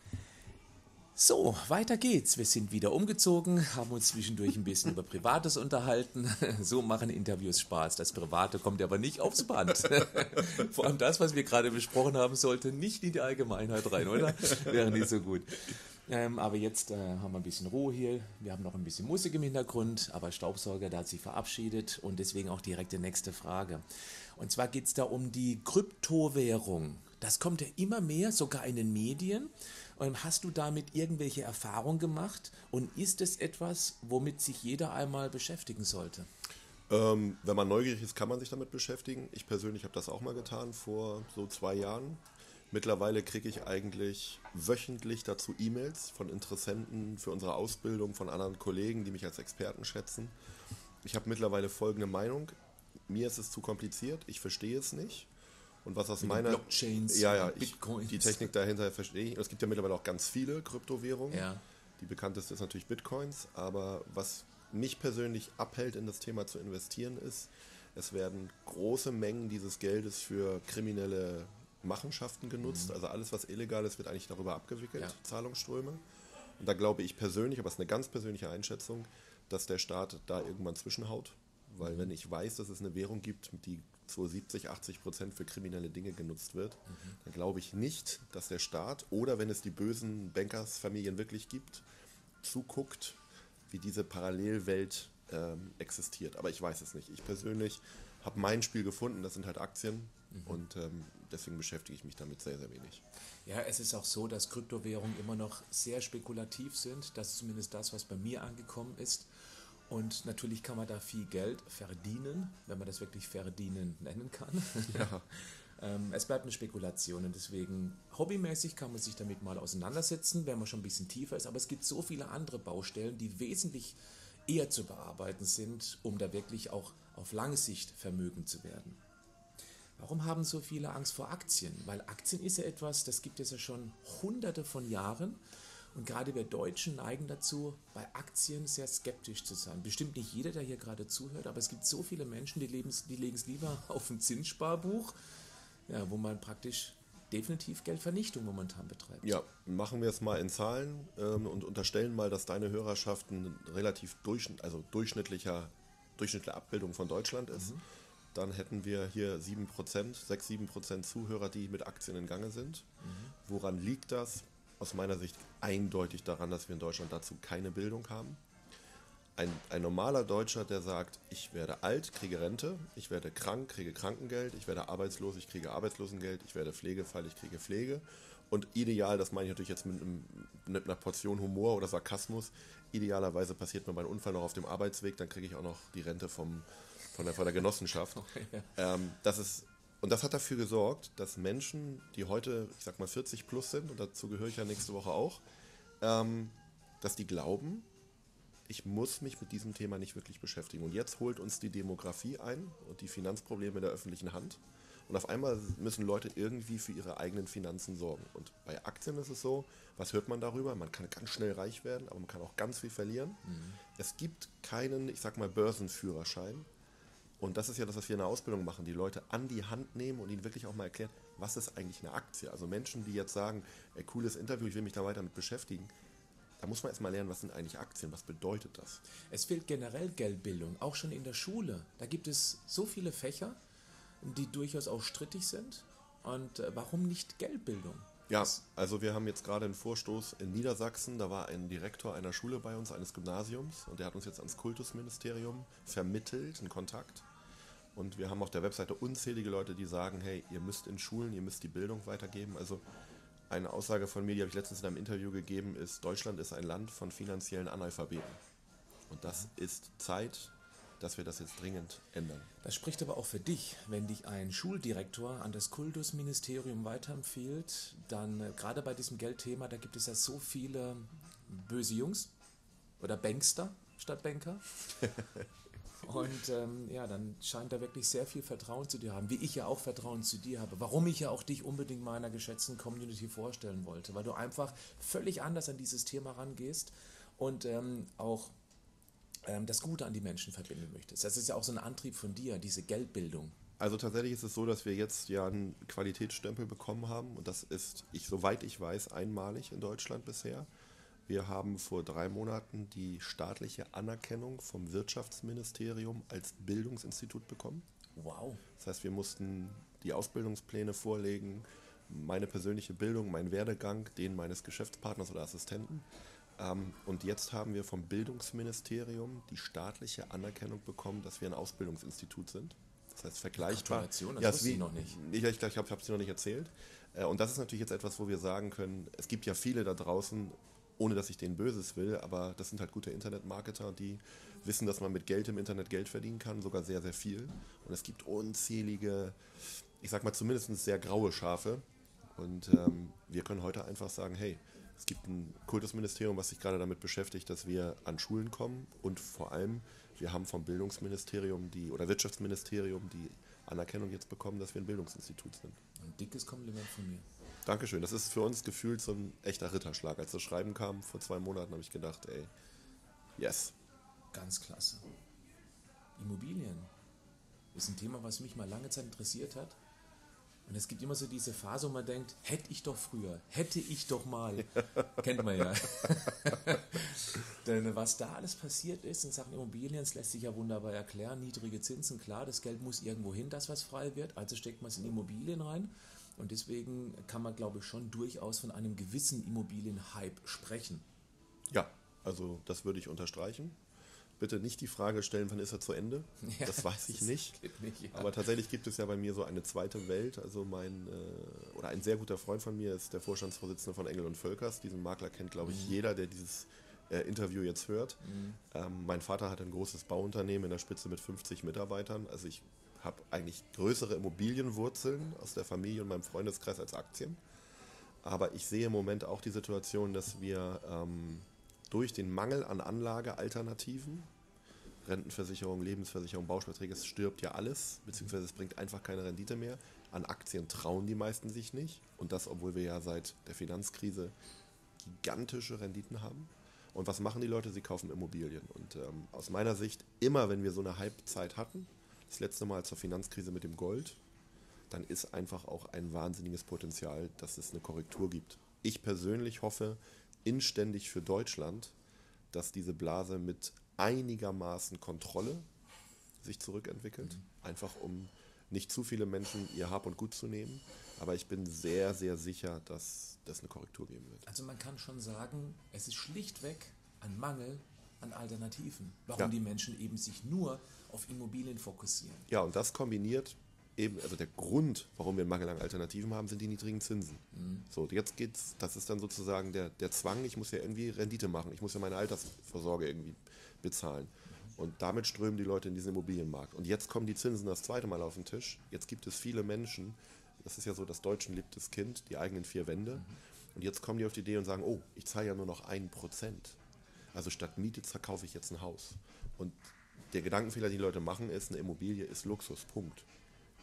So, weiter geht's. Wir sind wieder umgezogen, haben uns zwischendurch ein bisschen über Privates unterhalten. So machen Interviews Spaß. Das Private kommt aber nicht aufs Band. Vor allem das, was wir gerade besprochen haben, sollte nicht in die Allgemeinheit rein, oder? Wäre nicht so gut. Ähm, aber jetzt äh, haben wir ein bisschen Ruhe hier. Wir haben noch ein bisschen Musik im Hintergrund, aber Staubsauger, der hat sich verabschiedet und deswegen auch direkt die nächste Frage. Und zwar geht es da um die Kryptowährung. Das kommt ja immer mehr, sogar in den Medien. Und hast du damit irgendwelche Erfahrungen gemacht? Und ist es etwas, womit sich jeder einmal beschäftigen sollte? Ähm, wenn man neugierig ist, kann man sich damit beschäftigen. Ich persönlich habe das auch mal getan vor so zwei Jahren. Mittlerweile kriege ich eigentlich wöchentlich dazu E-Mails von Interessenten für unsere Ausbildung, von anderen Kollegen, die mich als Experten schätzen. Ich habe mittlerweile folgende Meinung. Mir ist es zu kompliziert, ich verstehe es nicht. Und was aus Mit meiner... Blockchains, ja, ja, Bitcoins. Ich, die Technik dahinter verstehe ich. Und es gibt ja mittlerweile auch ganz viele Kryptowährungen. Ja. Die bekannteste ist natürlich Bitcoins. Aber was mich persönlich abhält, in das Thema zu investieren, ist, es werden große Mengen dieses Geldes für kriminelle Machenschaften genutzt. Mhm. Also alles, was illegal ist, wird eigentlich darüber abgewickelt, ja. Zahlungsströme. Und da glaube ich persönlich, aber es ist eine ganz persönliche Einschätzung, dass der Staat da irgendwann zwischenhaut. Weil mhm. wenn ich weiß, dass es eine Währung gibt, die zu siebzig, achtzig Prozent für kriminelle Dinge genutzt wird, mhm. dann glaube ich nicht, dass der Staat oder wenn es die bösen Bankersfamilien wirklich gibt, zuguckt, wie diese Parallelwelt ähm, existiert. Aber ich weiß es nicht. Ich persönlich habe mein Spiel gefunden, das sind halt Aktien mhm. und ähm, deswegen beschäftige ich mich damit sehr, sehr wenig. Ja, es ist auch so, dass Kryptowährungen immer noch sehr spekulativ sind. Das ist zumindest das, was bei mir angekommen ist. Und natürlich kann man da viel Geld verdienen, wenn man das wirklich verdienen nennen kann. Ja. ähm, es bleibt eine Spekulation und deswegen hobbymäßig kann man sich damit mal auseinandersetzen, wenn man schon ein bisschen tiefer ist. Aber es gibt so viele andere Baustellen, die wesentlich eher zu bearbeiten sind, um da wirklich auch auf lange Sicht vermögend zu werden. Warum haben so viele Angst vor Aktien? Weil Aktien ist ja etwas, das gibt es ja schon hunderte von Jahren. Und gerade wir Deutschen neigen dazu, bei Aktien sehr skeptisch zu sein. Bestimmt nicht jeder, der hier gerade zuhört, aber es gibt so viele Menschen, die, die legen es lieber auf ein Zinssparbuch, ja, wo man praktisch definitiv Geldvernichtung momentan betreibt. Ja, machen wir es mal in Zahlen ähm, und unterstellen mal, dass deine Hörerschaft eine relativ durchschnitt, also durchschnittlicher, durchschnittliche Abbildung von Deutschland ist. Mhm. Dann hätten wir hier sieben Prozent, sechs, sieben Prozent Zuhörer, die mit Aktien in Gange sind. Mhm. Woran liegt das? Aus meiner Sicht eindeutig daran, dass wir in Deutschland dazu keine Bildung haben. Ein, ein normaler Deutscher, der sagt, ich werde alt, kriege Rente, ich werde krank, kriege Krankengeld, ich werde arbeitslos, ich kriege Arbeitslosengeld, ich werde Pflegefall, ich kriege Pflege. Und ideal, das meine ich natürlich jetzt mit, einem, mit einer Portion Humor oder Sarkasmus, idealerweise passiert mir mein Unfall noch auf dem Arbeitsweg, dann kriege ich auch noch die Rente vom, von, der, von der Genossenschaft. Oh, ja. ähm, das ist... Und das hat dafür gesorgt, dass Menschen, die heute, ich sag mal, vierzig plus sind, und dazu gehöre ich ja nächste Woche auch, ähm, dass die glauben, ich muss mich mit diesem Thema nicht wirklich beschäftigen. Und jetzt holt uns die Demografie ein und die Finanzprobleme der öffentlichen Hand. Und auf einmal müssen Leute irgendwie für ihre eigenen Finanzen sorgen. Und bei Aktien ist es so, was hört man darüber? Man kann ganz schnell reich werden, aber man kann auch ganz viel verlieren. Mhm. Es gibt keinen, ich sag mal, Börsenführerschein. Und das ist ja das, was wir in der Ausbildung machen, die Leute an die Hand nehmen und ihnen wirklich auch mal erklären, was ist eigentlich eine Aktie? Also Menschen, die jetzt sagen, ey, cooles Interview, ich will mich da weiter mit beschäftigen, da muss man erstmal lernen, was sind eigentlich Aktien, was bedeutet das? Es fehlt generell Geldbildung, auch schon in der Schule. Da gibt es so viele Fächer, die durchaus auch strittig sind. Und äh, warum nicht Geldbildung? Ja, also wir haben jetzt gerade einen Vorstoß in Niedersachsen, da war ein Direktor einer Schule bei uns, eines Gymnasiums, und der hat uns jetzt ans Kultusministerium vermittelt, einen Kontakt. Und wir haben auf der Webseite unzählige Leute, die sagen, hey, ihr müsst in Schulen, ihr müsst die Bildung weitergeben. Also eine Aussage von mir, die habe ich letztens in einem Interview gegeben, ist, Deutschland ist ein Land von finanziellen Analphabeten. Und das ist Zeit, dass wir das jetzt dringend ändern. Das spricht aber auch für dich, wenn dich ein Schuldirektor an das Kultusministerium weiterempfiehlt, dann äh, gerade bei diesem Geldthema, da gibt es ja so viele böse Jungs oder Bankster statt Banker. Und ähm, ja, dann scheint er wirklich sehr viel Vertrauen zu dir haben, wie ich ja auch Vertrauen zu dir habe. Warum ich ja auch dich unbedingt meiner geschätzten Community vorstellen wollte, weil du einfach völlig anders an dieses Thema rangehst und ähm, auch ähm, das Gute an die Menschen verbinden möchtest. Das ist ja auch so ein Antrieb von dir, diese Geldbildung. Also tatsächlich ist es so, dass wir jetzt ja einen Qualitätsstempel bekommen haben und das ist, ich, soweit ich weiß, einmalig in Deutschland bisher. Wir haben vor drei Monaten die staatliche Anerkennung vom Wirtschaftsministerium als Bildungsinstitut bekommen. Wow. Das heißt, wir mussten die Ausbildungspläne vorlegen, meine persönliche Bildung, meinen Werdegang, den meines Geschäftspartners oder Assistenten. Und jetzt haben wir vom Bildungsministerium die staatliche Anerkennung bekommen, dass wir ein Ausbildungsinstitut sind. Das heißt, vergleichbar. Gratulation, das ja, wusste ich noch nicht. Ich, ich, ich habe es dir noch nicht erzählt. Und das ist natürlich jetzt etwas, wo wir sagen können, es gibt ja viele da draußen, ohne dass ich denen Böses will, aber das sind halt gute Internetmarketer, die wissen, dass man mit Geld im Internet Geld verdienen kann, sogar sehr, sehr viel. Und es gibt unzählige, ich sag mal zumindest sehr graue Schafe. Und ähm, wir können heute einfach sagen, hey, es gibt ein Kultusministerium, was sich gerade damit beschäftigt, dass wir an Schulen kommen und vor allem, wir haben vom Bildungsministerium die oder Wirtschaftsministerium die Anerkennung jetzt bekommen, dass wir ein Bildungsinstitut sind. Ein dickes Kompliment von mir. Dankeschön. Das ist für uns gefühlt so ein echter Ritterschlag. Als das Schreiben kam vor zwei Monaten, habe ich gedacht, ey, yes. Ganz klasse. Immobilien ist ein Thema, was mich mal lange Zeit interessiert hat. Und es gibt immer so diese Phase, wo man denkt, hätte ich doch früher, hätte ich doch mal. Kennt man ja. Denn was da alles passiert ist in Sachen Immobilien, das lässt sich ja wunderbar erklären. Niedrige Zinsen, klar, das Geld muss irgendwo hin, das was frei wird. Also steckt man es in Immobilien rein. Und deswegen kann man, glaube ich, schon durchaus von einem gewissen Immobilienhype sprechen. Ja, also das würde ich unterstreichen. Bitte nicht die Frage stellen, wann ist er zu Ende? Ja, das weiß ich das nicht. nicht ja. Aber tatsächlich gibt es ja bei mir so eine zweite Welt. Also mein, äh, oder ein sehr guter Freund von mir ist der Vorstandsvorsitzende von Engel und Völkers. Diesen Makler kennt, glaube ich, mhm. jeder, der dieses äh, Interview jetzt hört. Mhm. Ähm, mein Vater hat ein großes Bauunternehmen in der Spitze mit fünfzig Mitarbeitern. Also ich habe eigentlich größere Immobilienwurzeln aus der Familie und meinem Freundeskreis als Aktien. Aber ich sehe im Moment auch die Situation, dass wir ähm, durch den Mangel an Anlagealternativen, Rentenversicherung, Lebensversicherung, Bausparverträge, es stirbt ja alles, beziehungsweise es bringt einfach keine Rendite mehr. An Aktien trauen die meisten sich nicht. Und das, obwohl wir ja seit der Finanzkrise gigantische Renditen haben. Und was machen die Leute? Sie kaufen Immobilien. Und ähm, aus meiner Sicht, immer wenn wir so eine Halbzeit hatten, das letzte Mal zur Finanzkrise mit dem Gold, dann ist einfach auch ein wahnsinniges Potenzial, dass es eine Korrektur gibt. Ich persönlich hoffe inständig für Deutschland, dass diese Blase mit einigermaßen Kontrolle sich zurückentwickelt, mhm. einfach um nicht zu viele Menschen ihr Hab und Gut zu nehmen. Aber ich bin sehr, sehr sicher, dass das eine Korrektur geben wird. Also man kann schon sagen, es ist schlichtweg ein Mangel an Alternativen, warum ja. die Menschen eben sich nur auf Immobilien fokussieren. Ja, und das kombiniert eben, also der Grund, warum wir einen Mangel an Alternativen haben, sind die niedrigen Zinsen. Mhm. So, jetzt geht's, das ist dann sozusagen der, der Zwang, ich muss ja irgendwie Rendite machen, ich muss ja meine Altersvorsorge irgendwie bezahlen. Und damit strömen die Leute in diesen Immobilienmarkt. Und jetzt kommen die Zinsen das zweite Mal auf den Tisch. Jetzt gibt es viele Menschen, das ist ja so das Deutschen liebtes Kind, die eigenen vier Wände. Mhm. Und jetzt kommen die auf die Idee und sagen, oh, ich zahle ja nur noch ein Prozent. Also statt Miete verkaufe ich jetzt ein Haus. Und der Gedankenfehler, den die Leute machen, ist, eine Immobilie ist Luxus, Punkt.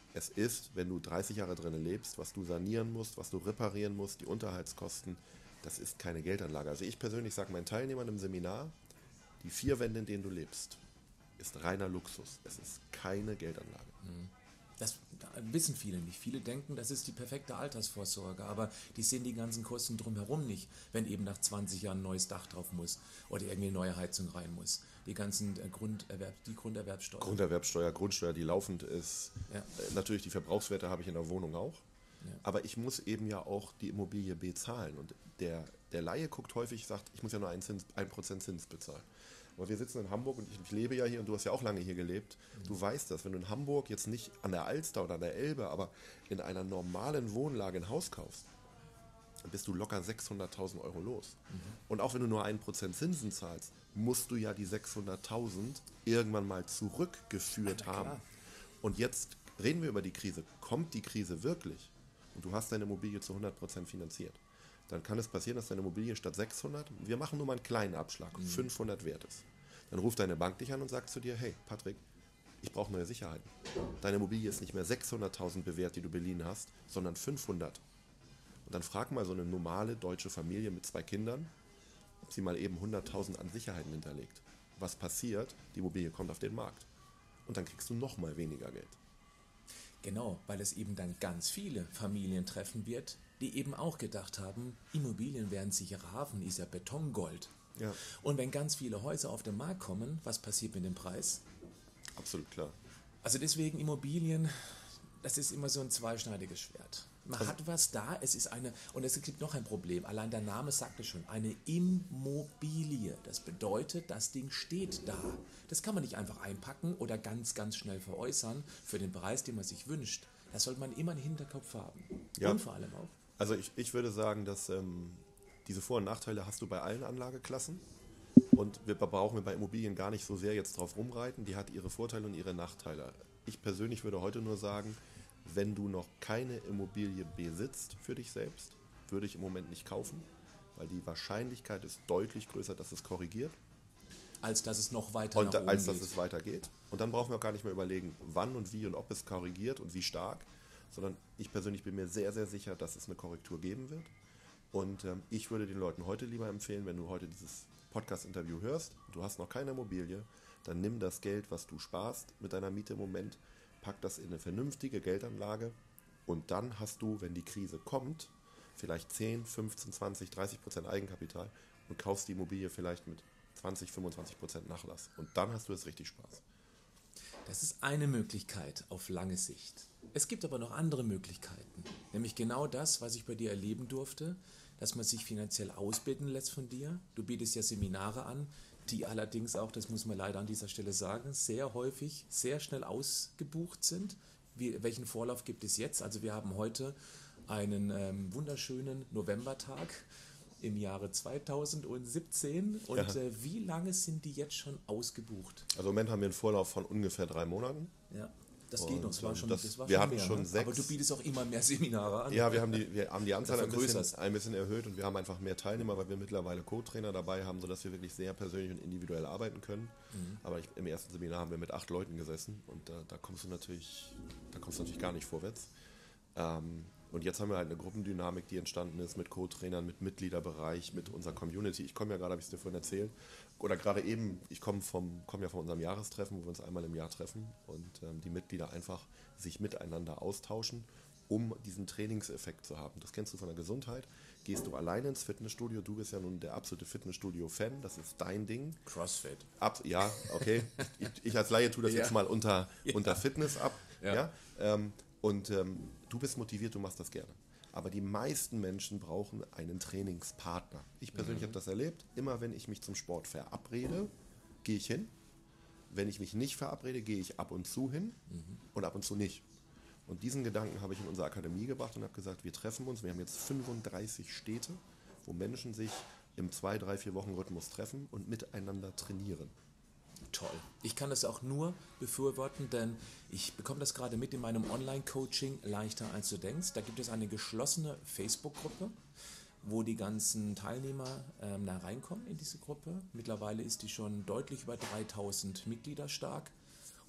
Es ist, wenn du dreißig Jahre drin lebst, was du sanieren musst, was du reparieren musst, die Unterhaltskosten, das ist keine Geldanlage. Also ich persönlich sage meinen Teilnehmern im Seminar, die vier Wände, in denen du lebst, ist reiner Luxus. Es ist keine Geldanlage. Das wissen viele nicht. Viele denken, das ist die perfekte Altersvorsorge, aber die sehen die ganzen Kosten drumherum nicht, wenn eben nach zwanzig Jahren ein neues Dach drauf muss oder irgendwie eine neue Heizung rein muss. Die ganzen äh, Grunderwerb, die Grunderwerbsteuer. Grunderwerbsteuer, Grundsteuer, die laufend ist. Ja. Äh, natürlich die Verbrauchswerte habe ich in der Wohnung auch. Ja. Aber ich muss eben ja auch die Immobilie bezahlen. Und der, der Laie guckt häufig, sagt, ich muss ja nur ein Zins, ein Prozent Zins bezahlen. Aber wir sitzen in Hamburg und ich, ich lebe ja hier und du hast ja auch lange hier gelebt. Mhm. Du weißt das, wenn du in Hamburg jetzt nicht an der Alster oder an der Elbe, aber in einer normalen Wohnlage ein Haus kaufst, dann bist du locker sechshunderttausend Euro los. Mhm. Und auch wenn du nur ein Prozent Zinsen zahlst, musst du ja die sechshunderttausend irgendwann mal zurückgeführt ja, haben. Und jetzt reden wir über die Krise. Kommt die Krise wirklich und du hast deine Immobilie zu hundert Prozent finanziert, dann kann es passieren, dass deine Immobilie statt sechshundert, wir machen nur mal einen kleinen Abschlag, mhm. fünfhundert wert ist. Dann ruft deine Bank dich an und sagt zu dir, hey Patrick, ich brauche neue Sicherheiten. Deine Immobilie ist nicht mehr sechshunderttausend bewährt, die du beliehen hast, sondern fünfhundert. Und dann frag mal so eine normale deutsche Familie mit zwei Kindern, ob sie mal eben hunderttausend an Sicherheiten hinterlegt. Was passiert? Die Immobilie kommt auf den Markt. Und dann kriegst du noch mal weniger Geld. Genau, weil es eben dann ganz viele Familien treffen wird, die eben auch gedacht haben, Immobilien werden sicherer Hafen, ist ja Betongold. Ja. Und wenn ganz viele Häuser auf den Markt kommen, was passiert mit dem Preis? Absolut klar. Also deswegen Immobilien, das ist immer so ein zweischneidiges Schwert. Man also, hat was da, es ist eine, und es gibt noch ein Problem, allein der Name sagt es schon, eine Immobilie. Das bedeutet, das Ding steht da. Das kann man nicht einfach einpacken oder ganz, ganz schnell veräußern für den Preis, den man sich wünscht. Das sollte man immer im Hinterkopf haben. Ja. Und vor allem auch. Also ich, ich würde sagen, dass ähm, diese Vor- und Nachteile hast du bei allen Anlageklassen. Und wir brauchen wir bei Immobilien gar nicht so sehr jetzt drauf rumreiten. Die hat ihre Vorteile und ihre Nachteile. Ich persönlich würde heute nur sagen, wenn du noch keine Immobilie besitzt für dich selbst, würde ich im Moment nicht kaufen, weil die Wahrscheinlichkeit ist deutlich größer, dass es korrigiert. Als dass es noch weiter und nach oben als geht. dass es weitergeht. Und dann brauchen wir auch gar nicht mehr überlegen, wann und wie und ob es korrigiert und wie stark, sondern ich persönlich bin mir sehr, sehr sicher, dass es eine Korrektur geben wird. Und ähm, ich würde den Leuten heute lieber empfehlen, wenn du heute dieses Podcast-Interview hörst, du hast noch keine Immobilie, dann nimm das Geld, was du sparst mit deiner Miete im Moment, pack das in eine vernünftige Geldanlage und dann hast du, wenn die Krise kommt, vielleicht zehn, fünfzehn, zwanzig, dreißig Prozent Eigenkapital und kaufst die Immobilie vielleicht mit zwanzig, fünfundzwanzig Prozent Nachlass. Und dann hast du jetzt richtig Spaß. Das ist eine Möglichkeit auf lange Sicht. Es gibt aber noch andere Möglichkeiten. Nämlich genau das, was ich bei dir erleben durfte, dass man sich finanziell ausbilden lässt von dir. Du bietest ja Seminare an, die allerdings auch, das muss man leider an dieser Stelle sagen, sehr häufig, sehr schnell ausgebucht sind. Wie, welchen Vorlauf gibt es jetzt? Also wir haben heute einen ähm, wunderschönen Novembertag im Jahre zweitausendsiebzehn. Und Ja. äh, wie lange sind die jetzt schon ausgebucht? Also im Moment haben wir einen Vorlauf von ungefähr drei Monaten. Ja, das Und, geht noch. Das war ähm, schon, das- das war wir schon hatten mehr, schon ne? sechs- Aber du bietest auch immer mehr Seminare an. Ja, wir haben die, wir haben die Anzahl Da ein bisschen, vergrößerst. ein bisschen erhöht und wir haben einfach mehr Teilnehmer, weil wir mittlerweile Co-Trainer dabei haben, sodass wir wirklich sehr persönlich und individuell arbeiten können. Mhm. Aber ich, im ersten Seminar haben wir mit acht Leuten gesessen und da, da kommst du natürlich, da kommst du natürlich gar nicht vorwärts. Ähm, und jetzt haben wir halt eine Gruppendynamik, die entstanden ist mit Co-Trainern, mit Mitgliederbereich, mit unserer Community. Ich komme ja gerade, habe ich es dir vorhin erzählt, oder gerade eben, ich komme vom, komme ja von unserem Jahrestreffen, wo wir uns einmal im Jahr treffen und ähm, die Mitglieder einfach sich miteinander austauschen, um diesen Trainingseffekt zu haben. Das kennst du von der Gesundheit. Gehst du alleine ins Fitnessstudio, du bist ja nun der absolute Fitnessstudio-Fan, das ist dein Ding. CrossFit. Ab, ja, okay. Ich, ich als Laie tue das Ja. jetzt mal unter, Ja. unter Fitness ab. Ja. Ja. Ähm, und ähm, du bist motiviert, du machst das gerne. Aber die meisten Menschen brauchen einen Trainingspartner. Ich persönlich Mhm. habe das erlebt. Immer wenn ich mich zum Sport verabrede, gehe ich hin. Wenn ich mich nicht verabrede, gehe ich ab und zu hin und ab und zu nicht. Und diesen Gedanken habe ich in unsere Akademie gebracht und habe gesagt, wir treffen uns. Wir haben jetzt fünfunddreißig Städte, wo Menschen sich im zwei, drei, vier Wochen Rhythmus treffen und miteinander trainieren. Toll. Ich kann das auch nur befürworten, denn ich bekomme das gerade mit in meinem Online-Coaching leichter als du denkst. Da gibt es eine geschlossene Facebook-Gruppe, wo die ganzen Teilnehmer ähm, da reinkommen in diese Gruppe. Mittlerweile ist die schon deutlich über dreitausend Mitglieder stark.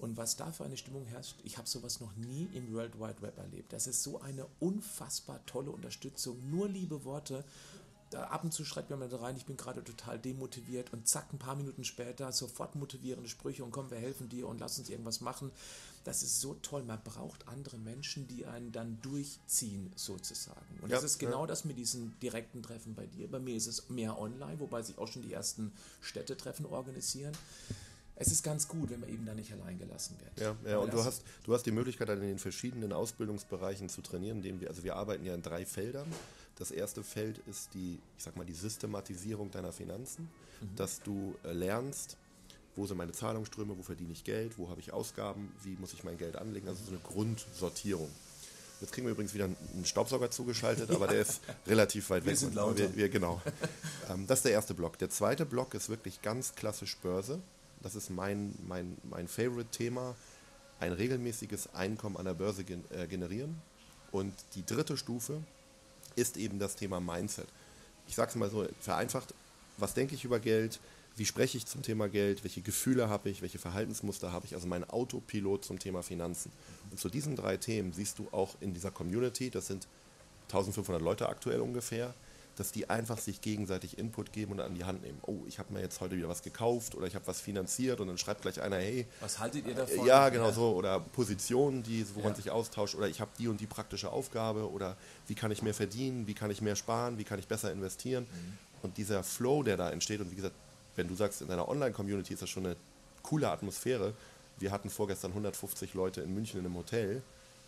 Und was da für eine Stimmung herrscht, ich habe sowas noch nie im World Wide Web erlebt. Das ist so eine unfassbar tolle Unterstützung, nur liebe Worte. Da ab und zu schreibt mir jemand rein, ich bin gerade total demotiviert und zack, ein paar Minuten später sofort motivierende Sprüche und komm, wir helfen dir und lass uns irgendwas machen. Das ist so toll. Man braucht andere Menschen, die einen dann durchziehen sozusagen. Und ja, das ist genau ja. das mit diesen direkten Treffen bei dir. Bei mir ist es mehr online, wobei sich auch schon die ersten Städtetreffen organisieren. Es ist ganz gut, wenn man eben da nicht allein gelassen wird. Ja, ja und du hast, du hast die Möglichkeit, dann in den verschiedenen Ausbildungsbereichen zu trainieren, indem wir, also wir arbeiten ja in drei Feldern. Das erste Feld ist die, ich sag mal, die Systematisierung deiner Finanzen, mhm. dass du äh, lernst, wo sind meine Zahlungsströme, wo verdiene ich Geld, wo habe ich Ausgaben, wie muss ich mein Geld anlegen, also so eine Grundsortierung. Jetzt kriegen wir übrigens wieder einen Staubsauger zugeschaltet, aber der ist relativ weit weg. Wir sind lauter. Wir, wir, genau. ähm, das ist der erste Block. Der zweite Block ist wirklich ganz klassisch Börse. Das ist mein, mein, mein Favorite-Thema, ein regelmäßiges Einkommen an der Börse gen, äh, generieren. Und die dritte Stufe ist eben das Thema Mindset. Ich sage es mal so vereinfacht, was denke ich über Geld, wie spreche ich zum Thema Geld, welche Gefühle habe ich, welche Verhaltensmuster habe ich, also mein Autopilot zum Thema Finanzen. Und zu diesen drei Themen siehst du auch in dieser Community, das sind eintausendfünfhundert Leute aktuell ungefähr, dass die einfach sich gegenseitig Input geben und an die Hand nehmen. Oh, ich habe mir jetzt heute wieder was gekauft oder ich habe was finanziert und dann schreibt gleich einer, hey. Was haltet ihr davon? Ja, genau ja. so. Oder Positionen, die, wo ja. man sich austauscht. Oder ich habe die und die praktische Aufgabe. Oder wie kann ich mehr verdienen? Wie kann ich mehr sparen? Wie kann ich besser investieren? Mhm. Und dieser Flow, der da entsteht, und wie gesagt, wenn du sagst, in deiner Online-Community ist das schon eine coole Atmosphäre. Wir hatten vorgestern hundertfünfzig Leute in München in einem Hotel.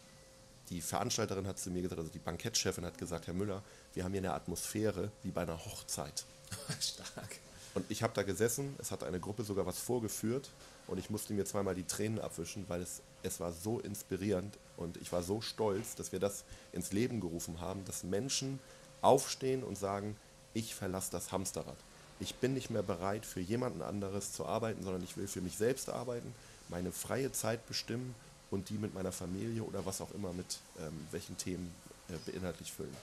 Die Veranstalterin hat zu mir gesagt, also die Bankettchefin hat gesagt, Herr Müller, wir haben hier eine Atmosphäre wie bei einer Hochzeit. Stark. Und ich habe da gesessen, es hat eine Gruppe sogar was vorgeführt und ich musste mir zweimal die Tränen abwischen, weil es, es war so inspirierend und ich war so stolz, dass wir das ins Leben gerufen haben, dass Menschen aufstehen und sagen, ich verlasse das Hamsterrad. Ich bin nicht mehr bereit, für jemanden anderes zu arbeiten, sondern ich will für mich selbst arbeiten, meine freie Zeit bestimmen und die mit meiner Familie oder was auch immer mit ähm, welchen Themen äh, beinhaltlich füllen.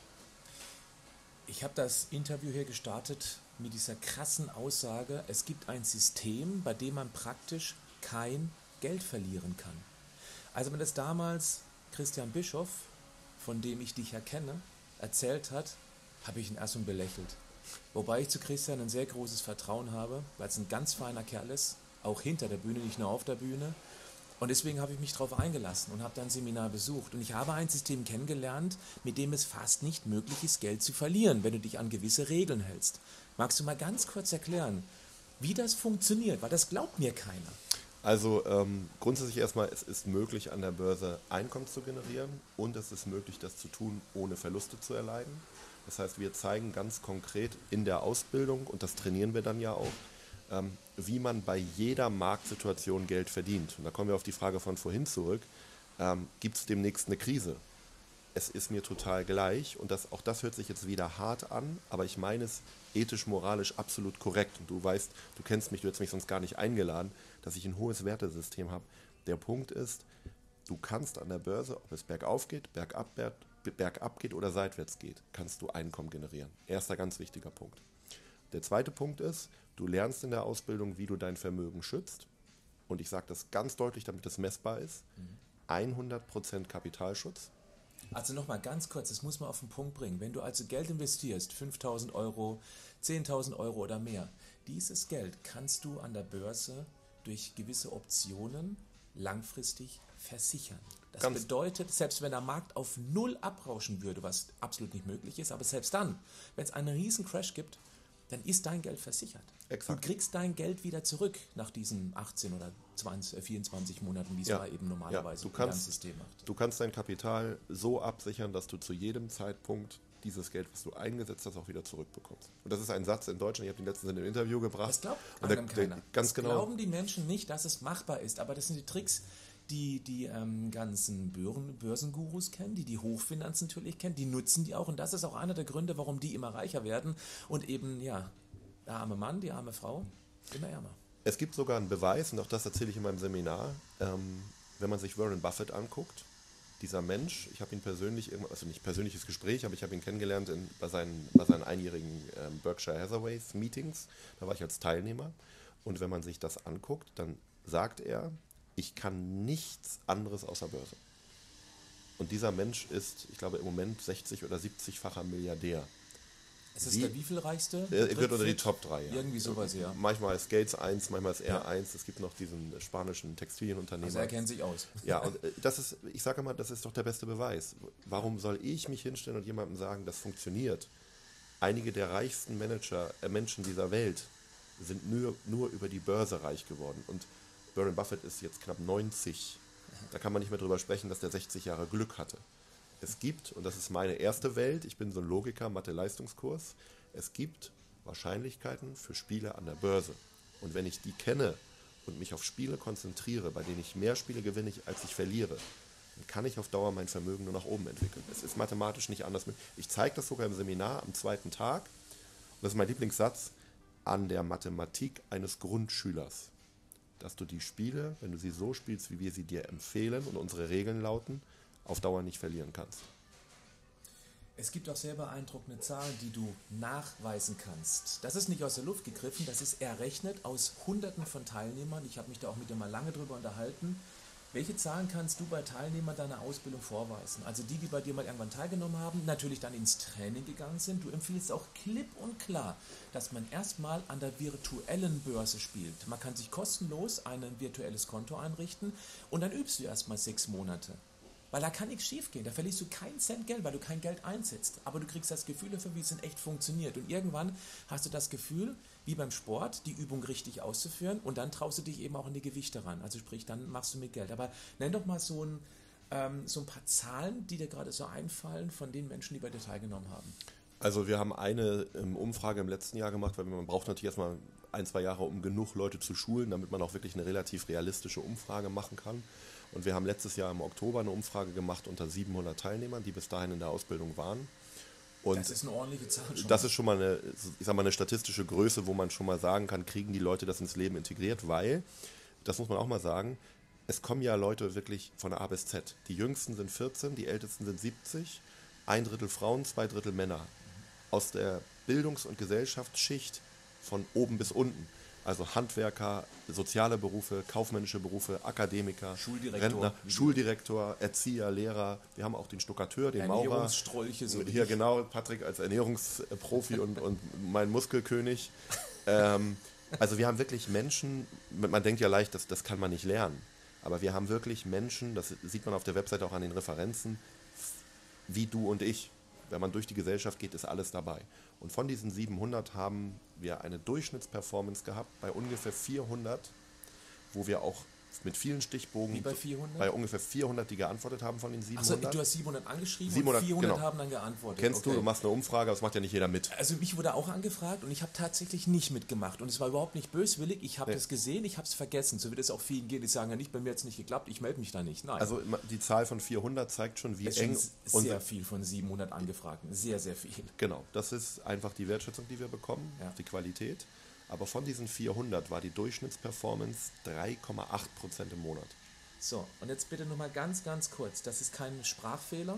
Ich habe das Interview hier gestartet mit dieser krassen Aussage, es gibt ein System, bei dem man praktisch kein Geld verlieren kann. Also wenn das damals Christian Bischoff, von dem ich dich ja kenne, erzählt hat, habe ich ihn erst mal belächelt. Wobei ich zu Christian ein sehr großes Vertrauen habe, weil es ein ganz feiner Kerl ist, auch hinter der Bühne, nicht nur auf der Bühne. Und deswegen habe ich mich darauf eingelassen und habe dann ein Seminar besucht. Und ich habe ein System kennengelernt, mit dem es fast nicht möglich ist, Geld zu verlieren, wenn du dich an gewisse Regeln hältst. Magst du mal ganz kurz erklären, wie das funktioniert? Weil das glaubt mir keiner. Also ähm, grundsätzlich erstmal, es ist möglich, an der Börse Einkommen zu generieren und es ist möglich, das zu tun, ohne Verluste zu erleiden. Das heißt, wir zeigen ganz konkret in der Ausbildung, und das trainieren wir dann ja auch, ähm, wie man bei jeder Marktsituation Geld verdient. Und da kommen wir auf die Frage von vorhin zurück, ähm, gibt es demnächst eine Krise? Es ist mir total gleich und das, auch das hört sich jetzt wieder hart an, aber ich meine es ethisch, moralisch absolut korrekt. Und du weißt, du kennst mich, du hättest mich sonst gar nicht eingeladen, dass ich ein hohes Wertesystem habe. Der Punkt ist, du kannst an der Börse, ob es bergauf geht, bergab, berg, bergab geht oder seitwärts geht, kannst du Einkommen generieren. Erster ganz wichtiger Punkt. Der zweite Punkt ist, du lernst in der Ausbildung, wie du dein Vermögen schützt. Und ich sage das ganz deutlich, damit es messbar ist. hundert Prozent Kapitalschutz. Also nochmal ganz kurz, das muss man auf den Punkt bringen. Wenn du also Geld investierst, fünftausend Euro, zehntausend Euro oder mehr, dieses Geld kannst du an der Börse durch gewisse Optionen langfristig versichern. Das Ganz bedeutet, selbst wenn der Markt auf null abrauschen würde, was absolut nicht möglich ist, aber selbst dann, wenn es einen riesen Crash gibt, dann ist dein Geld versichert. Exakt. Du kriegst dein Geld wieder zurück nach diesen achtzehn oder zwanzig, vierundzwanzig Monaten, wie es ja. da eben normalerweise ja. du kannst, im System macht. Du kannst dein Kapital so absichern, dass du zu jedem Zeitpunkt dieses Geld, was du eingesetzt hast, auch wieder zurückbekommst. Und das ist ein Satz in Deutschland, ich habe den letztens in einem Interview gebracht. Das glaubt und der, keiner. Der, ganz das genau. glauben die Menschen nicht, dass es machbar ist, aber das sind die Tricks, die die ähm, ganzen Börsen, Börsengurus kennen, die die Hochfinanz natürlich kennen, die nutzen die auch und das ist auch einer der Gründe, warum die immer reicher werden und eben, ja, der arme Mann, die arme Frau, immer ärmer. Es gibt sogar einen Beweis, und auch das erzähle ich in meinem Seminar, ähm, wenn man sich Warren Buffett anguckt, dieser Mensch, ich habe ihn persönlich, also nicht persönliches Gespräch, aber ich habe ihn kennengelernt in, bei, seinen, bei seinen einjährigen ähm, Berkshire Hathaway Meetings, da war ich als Teilnehmer und wenn man sich das anguckt, dann sagt er, ich kann nichts anderes außer Börse. Und dieser Mensch ist, ich glaube, im Moment sechzig- oder siebzigfacher Milliardär. Ist das Wie, der wievielreichste? Er gehört unter die Top drei. Ja. Irgendwie sowas, ja. Manchmal ist Gates eins, manchmal ist er eins. Ja. Es gibt noch diesen spanischen Textilienunternehmer. Also er kennt sich aus. Ja, und das ist, ich sage immer, das ist doch der beste Beweis. Warum soll ich mich hinstellen und jemandem sagen, das funktioniert? Einige der reichsten Manager, äh, Menschen dieser Welt sind nur, nur über die Börse reich geworden. Und Warren Buffett ist jetzt knapp neunzig. Da kann man nicht mehr drüber sprechen, dass der sechzig Jahre Glück hatte. Es gibt, und das ist meine erste Welt, ich bin so ein Logiker, Mathe-Leistungskurs, es gibt Wahrscheinlichkeiten für Spiele an der Börse. Und wenn ich die kenne und mich auf Spiele konzentriere, bei denen ich mehr Spiele gewinne, als ich verliere, dann kann ich auf Dauer mein Vermögen nur nach oben entwickeln. Es ist mathematisch nicht anders. Ich zeige das sogar im Seminar am zweiten Tag. Und das ist mein Lieblingssatz, an der Mathematik eines Grundschülers. Dass du die Spiele, wenn du sie so spielst, wie wir sie dir empfehlen und unsere Regeln lauten, auf Dauer nicht verlieren kannst. Es gibt auch sehr beeindruckende Zahlen, die du nachweisen kannst. Das ist nicht aus der Luft gegriffen, das ist errechnet aus Hunderten von Teilnehmern. Ich habe mich da auch mit dir mal lange drüber unterhalten. Welche Zahlen kannst du bei Teilnehmern deiner Ausbildung vorweisen? Also die, die bei dir mal irgendwann teilgenommen haben, natürlich dann ins Training gegangen sind. Du empfiehlst auch klipp und klar, dass man erstmal an der virtuellen Börse spielt. Man kann sich kostenlos ein virtuelles Konto einrichten und dann übst du erstmal sechs Monate. Weil da kann nichts schief gehen, da verlierst du keinen Cent Geld, weil du kein Geld einsetzt. Aber du kriegst das Gefühl dafür, wie es in echt funktioniert. Und irgendwann hast du das Gefühl, wie beim Sport, die Übung richtig auszuführen und dann traust du dich eben auch an die Gewichte ran. Also sprich, dann machst du mit Geld. Aber nenn doch mal so ein, ähm, so ein paar Zahlen, die dir gerade so einfallen von den Menschen, die bei dir teilgenommen haben. Also wir haben eine ähm, Umfrage im letzten Jahr gemacht, weil man braucht natürlich erstmal ein, zwei Jahre, um genug Leute zu schulen, damit man auch wirklich eine relativ realistische Umfrage machen kann. Und wir haben letztes Jahr im Oktober eine Umfrage gemacht unter siebenhundert Teilnehmern, die bis dahin in der Ausbildung waren. Und das ist eine ordentliche Zahl schon. Das ist schon mal eine, ich sag mal, eine statistische Größe, wo man schon mal sagen kann, kriegen die Leute das ins Leben integriert, weil, das muss man auch mal sagen, es kommen ja Leute wirklich von A bis Z. Die Jüngsten sind vierzehn, die Ältesten sind siebzig, ein Drittel Frauen, zwei Drittel Männer. Aus der Bildungs- und Gesellschaftsschicht von oben bis unten. Also Handwerker, soziale Berufe, kaufmännische Berufe, Akademiker, Schuldirektor, Rentner, Schuldirektor, Erzieher, Lehrer. Wir haben auch den Stuckateur, den Maurer. Ernährungsstrolche, so Hier genau, Patrick als Ernährungsprofi und, und mein Muskelkönig. Ähm, also wir haben wirklich Menschen, man denkt ja leicht, das, das kann man nicht lernen. Aber wir haben wirklich Menschen, das sieht man auf der Webseite auch an den Referenzen, wie du und ich. Wenn man durch die Gesellschaft geht, ist alles dabei. Und von diesen siebenhundert haben wir eine Durchschnittsperformance gehabt bei ungefähr vierhundert, wo wir auch mit vielen Stichbogen... Wie bei vierhundert? Bei ungefähr vierhundert, die geantwortet haben von den siebenhundert. Achso, du hast siebenhundert angeschrieben siebenhundert, und vierhundert genau. haben dann geantwortet. Kennst okay. du, du machst eine Umfrage, aber das macht ja nicht jeder mit. Also mich wurde auch angefragt und ich habe tatsächlich nicht mitgemacht. Und es war überhaupt nicht böswillig, ich habe nee. das gesehen, ich habe es vergessen. So wird es auch vielen gehen, die sagen ja nicht, bei mir hat es nicht geklappt, ich melde mich da nicht. Nein. Also die Zahl von vierhundert zeigt schon, wie das eng... Ist schon sehr viel von siebenhundert Angefragten, sehr, sehr viel. Genau, das ist einfach die Wertschätzung, die wir bekommen, ja. Die Qualität. Aber von diesen vierhundert war die Durchschnittsperformance drei Komma acht Prozent im Monat. So, und jetzt bitte nochmal ganz, ganz kurz. Das ist kein Sprachfehler,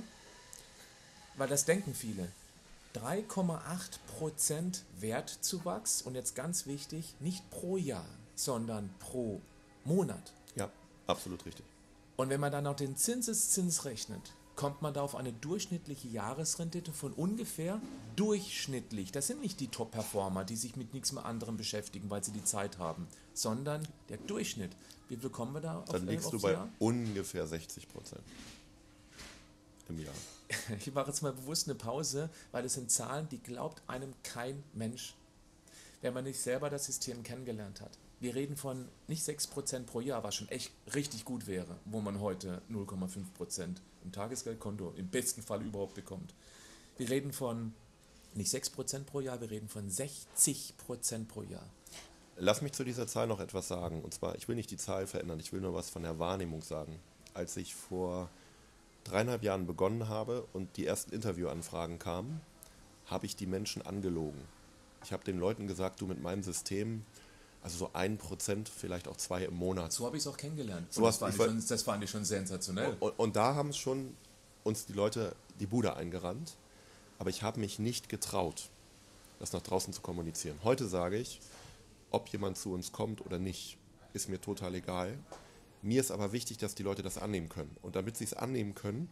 weil das denken viele. drei Komma acht Prozent Wertzuwachs und jetzt ganz wichtig, nicht pro Jahr, sondern pro Monat. Ja, absolut richtig. Und wenn man dann noch den Zinseszins rechnet, kommt man da auf eine durchschnittliche Jahresrendite von ungefähr durchschnittlich. Das sind nicht die Top-Performer, die sich mit nichts mehr anderem beschäftigen, weil sie die Zeit haben, sondern der Durchschnitt. Wie viel kommen wir da auf? Dann liegst äh, du bei Jahr? Ungefähr sechzig Prozent im Jahr. Ich mache jetzt mal bewusst eine Pause, weil es sind Zahlen, die glaubt einem kein Mensch, wenn man nicht selber das System kennengelernt hat. Wir reden von nicht sechs Prozent pro Jahr, was schon echt richtig gut wäre, wo man heute null Komma fünf Prozent im Tagesgeldkonto im besten Fall überhaupt bekommt. Wir reden von nicht sechs Prozent pro Jahr, wir reden von sechzig Prozent pro Jahr. Lass mich zu dieser Zahl noch etwas sagen. Und zwar, ich will nicht die Zahl verändern, ich will nur was von der Wahrnehmung sagen. Als ich vor dreieinhalb Jahren begonnen habe und die ersten Interviewanfragen kamen, habe ich die Menschen angelogen. Ich habe den Leuten gesagt, du, mit meinem System... Also so ein Prozent, vielleicht auch zwei im Monat. So habe ich es auch kennengelernt. So das, fand ich schon, das fand ich schon sensationell. Und, und da haben es schon uns die Leute die Bude eingerannt. Aber ich habe mich nicht getraut, das nach draußen zu kommunizieren. Heute sage ich, ob jemand zu uns kommt oder nicht, ist mir total egal. Mir ist aber wichtig, dass die Leute das annehmen können. Und damit sie es annehmen können,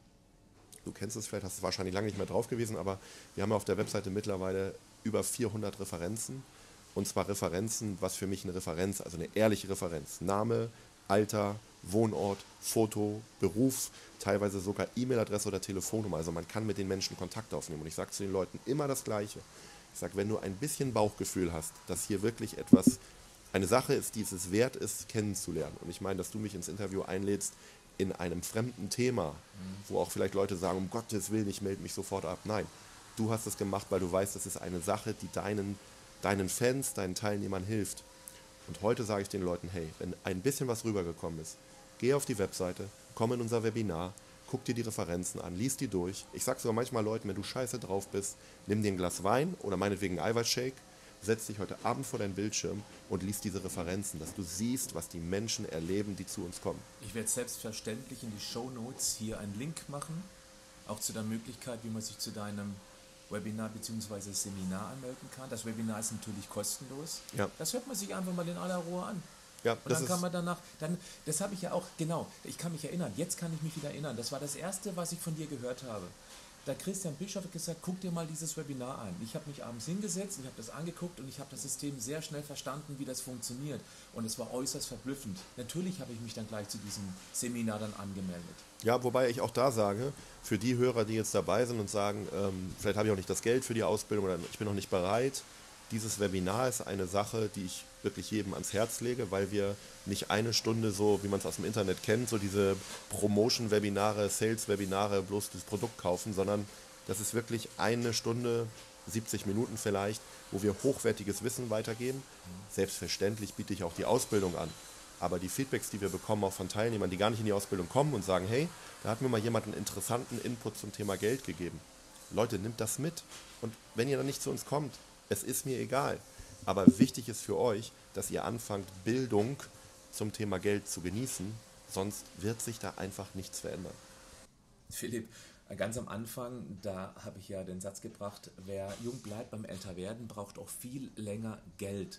du kennst es vielleicht, hast es wahrscheinlich lange nicht mehr drauf gewesen, aber wir haben auf der Webseite mittlerweile über vierhundert Referenzen. Und zwar Referenzen, was für mich eine Referenz, also eine ehrliche Referenz. Name, Alter, Wohnort, Foto, Beruf, teilweise sogar E-Mail-Adresse oder Telefonnummer. Also man kann mit den Menschen Kontakt aufnehmen. Und ich sage zu den Leuten immer das Gleiche. Ich sage, wenn du ein bisschen Bauchgefühl hast, dass hier wirklich etwas, eine Sache ist, die es wert ist, kennenzulernen. Und ich meine, dass du mich ins Interview einlädst in einem fremden Thema, wo auch vielleicht Leute sagen, um Gottes Willen, ich melde mich sofort ab. Nein, du hast es gemacht, weil du weißt, das ist eine Sache, die deinen, deinen Fans, deinen Teilnehmern hilft. Und heute sage ich den Leuten, hey, wenn ein bisschen was rübergekommen ist, geh auf die Webseite, komm in unser Webinar, guck dir die Referenzen an, lies die durch. Ich sage sogar manchmal Leuten, wenn du scheiße drauf bist, nimm dir ein Glas Wein oder meinetwegen einen Eiweißshake, setz dich heute Abend vor deinen Bildschirm und lies diese Referenzen, dass du siehst, was die Menschen erleben, die zu uns kommen. Ich werde selbstverständlich in die Shownotes hier einen Link machen, auch zu der Möglichkeit, wie man sich zu deinem Webinar bzw. Seminar anmelden kann. Das Webinar ist natürlich kostenlos. Ja. Das hört man sich einfach mal in aller Ruhe an. Ja, und dann kann man danach, dann, das habe ich ja auch, genau, ich kann mich erinnern, jetzt kann ich mich wieder erinnern, das war das Erste, was ich von dir gehört habe. Da Christian Bischoff hat gesagt, guck dir mal dieses Webinar an. Ich habe mich abends hingesetzt, ich habe das angeguckt und ich habe das System sehr schnell verstanden, wie das funktioniert. Und es war äußerst verblüffend. Natürlich habe ich mich dann gleich zu diesem Seminar dann angemeldet. Ja, wobei ich auch da sage, für die Hörer, die jetzt dabei sind und sagen, ähm, vielleicht habe ich auch nicht das Geld für die Ausbildung oder ich bin noch nicht bereit, dieses Webinar ist eine Sache, die ich wirklich jedem ans Herz lege, weil wir nicht eine Stunde so, wie man es aus dem Internet kennt, so diese Promotion-Webinare, Sales-Webinare, bloß das Produkt kaufen, sondern das ist wirklich eine Stunde, siebzig Minuten vielleicht, wo wir hochwertiges Wissen weitergeben. Selbstverständlich biete ich auch die Ausbildung an. Aber die Feedbacks, die wir bekommen, auch von Teilnehmern, die gar nicht in die Ausbildung kommen und sagen, hey, da hat mir mal jemand einen interessanten Input zum Thema Geld gegeben. Leute, nimmt das mit. Und wenn ihr dann nicht zu uns kommt, es ist mir egal. Aber wichtig ist für euch, dass ihr anfangt, Bildung zum Thema Geld zu genießen. Sonst wird sich da einfach nichts verändern. Philipp, ganz am Anfang, da habe ich ja den Satz gebracht, wer jung bleibt beim Älterwerden, braucht auch viel länger Geld.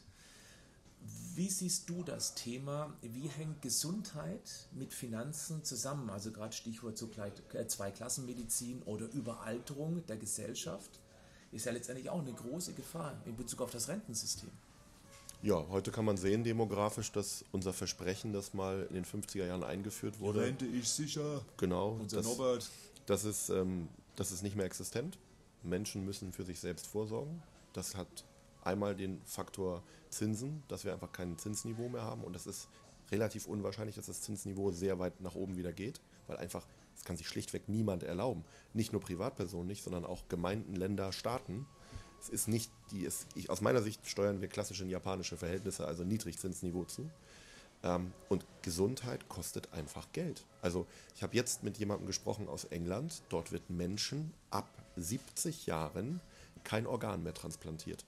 Wie siehst du das Thema? Wie hängt Gesundheit mit Finanzen zusammen? Also gerade Stichwort so Zweiklassenmedizin oder Überalterung der Gesellschaft ist ja letztendlich auch eine große Gefahr in Bezug auf das Rentensystem. Ja, heute kann man sehen demografisch, dass unser Versprechen, das mal in den fünfziger Jahren eingeführt wurde. Die Rente ist sicher. Genau. Unser das, Norbert. Das ist, ähm, das ist nicht mehr existent. Menschen müssen für sich selbst vorsorgen. Das hat einmal den Faktor Zinsen, dass wir einfach kein Zinsniveau mehr haben. Und das ist relativ unwahrscheinlich, dass das Zinsniveau sehr weit nach oben wieder geht, weil einfach, das kann sich schlichtweg niemand erlauben. Nicht nur Privatpersonen nicht, sondern auch Gemeinden, Länder, Staaten. Es ist nicht die, es, ich, aus meiner Sicht steuern wir klassische japanische Verhältnisse, also Niedrigzinsniveau zu. Ähm, und Gesundheit kostet einfach Geld. Also ich habe jetzt mit jemandem gesprochen aus England. Dort wird Menschen ab siebzig Jahren kein Organ mehr transplantiert.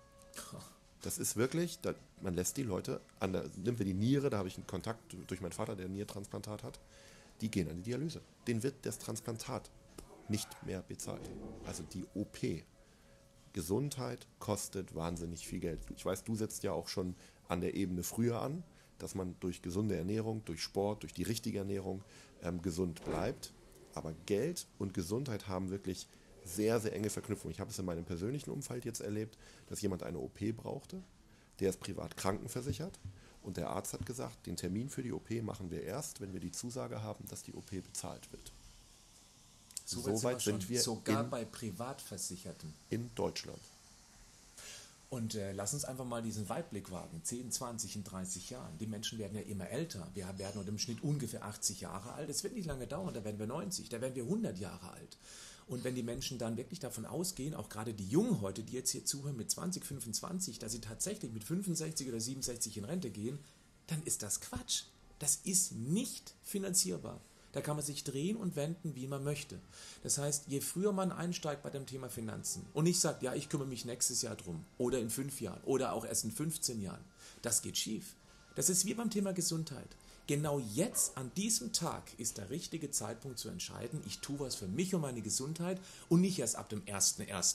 Das ist wirklich, da, man lässt die Leute, an der, nehmen wir die Niere, da habe ich einen Kontakt durch meinen Vater, der ein Niertransplantat hat, die gehen an die Dialyse. Denen wird das Transplantat nicht mehr bezahlt. Also die O P. Gesundheit kostet wahnsinnig viel Geld. Ich weiß, du setzt ja auch schon an der Ebene früher an, dass man durch gesunde Ernährung, durch Sport, durch die richtige Ernährung ähm, gesund bleibt. Aber Geld und Gesundheit haben wirklich sehr, sehr enge Verknüpfung. Ich habe es in meinem persönlichen Umfeld jetzt erlebt, dass jemand eine O P brauchte, der ist privat krankenversichert und der Arzt hat gesagt, den Termin für die O P machen wir erst, wenn wir die Zusage haben, dass die O P bezahlt wird. So, so weit sind wir, sind wir sogar in, bei Privatversicherten. In Deutschland. Und äh, lass uns einfach mal diesen Weitblick wagen. zehn, zwanzig und dreißig Jahren. Die Menschen werden ja immer älter. Wir werden im Schnitt ungefähr achtzig Jahre alt. Es wird nicht lange dauern, da werden wir neunzig, da werden wir hundert Jahre alt. Und wenn die Menschen dann wirklich davon ausgehen, auch gerade die Jungen heute, die jetzt hier zuhören mit zwanzig, fünfundzwanzig, dass sie tatsächlich mit fünfundsechzig oder siebenundsechzig in Rente gehen, dann ist das Quatsch. Das ist nicht finanzierbar. Da kann man sich drehen und wenden, wie man möchte. Das heißt, je früher man einsteigt bei dem Thema Finanzen und nicht sagt, ja, ich kümmere mich nächstes Jahr drum oder in fünf Jahren oder auch erst in fünfzehn Jahren, das geht schief. Das ist wie beim Thema Gesundheit. Genau jetzt, an diesem Tag, ist der richtige Zeitpunkt zu entscheiden, ich tue was für mich und meine Gesundheit und nicht erst ab dem ersten ersten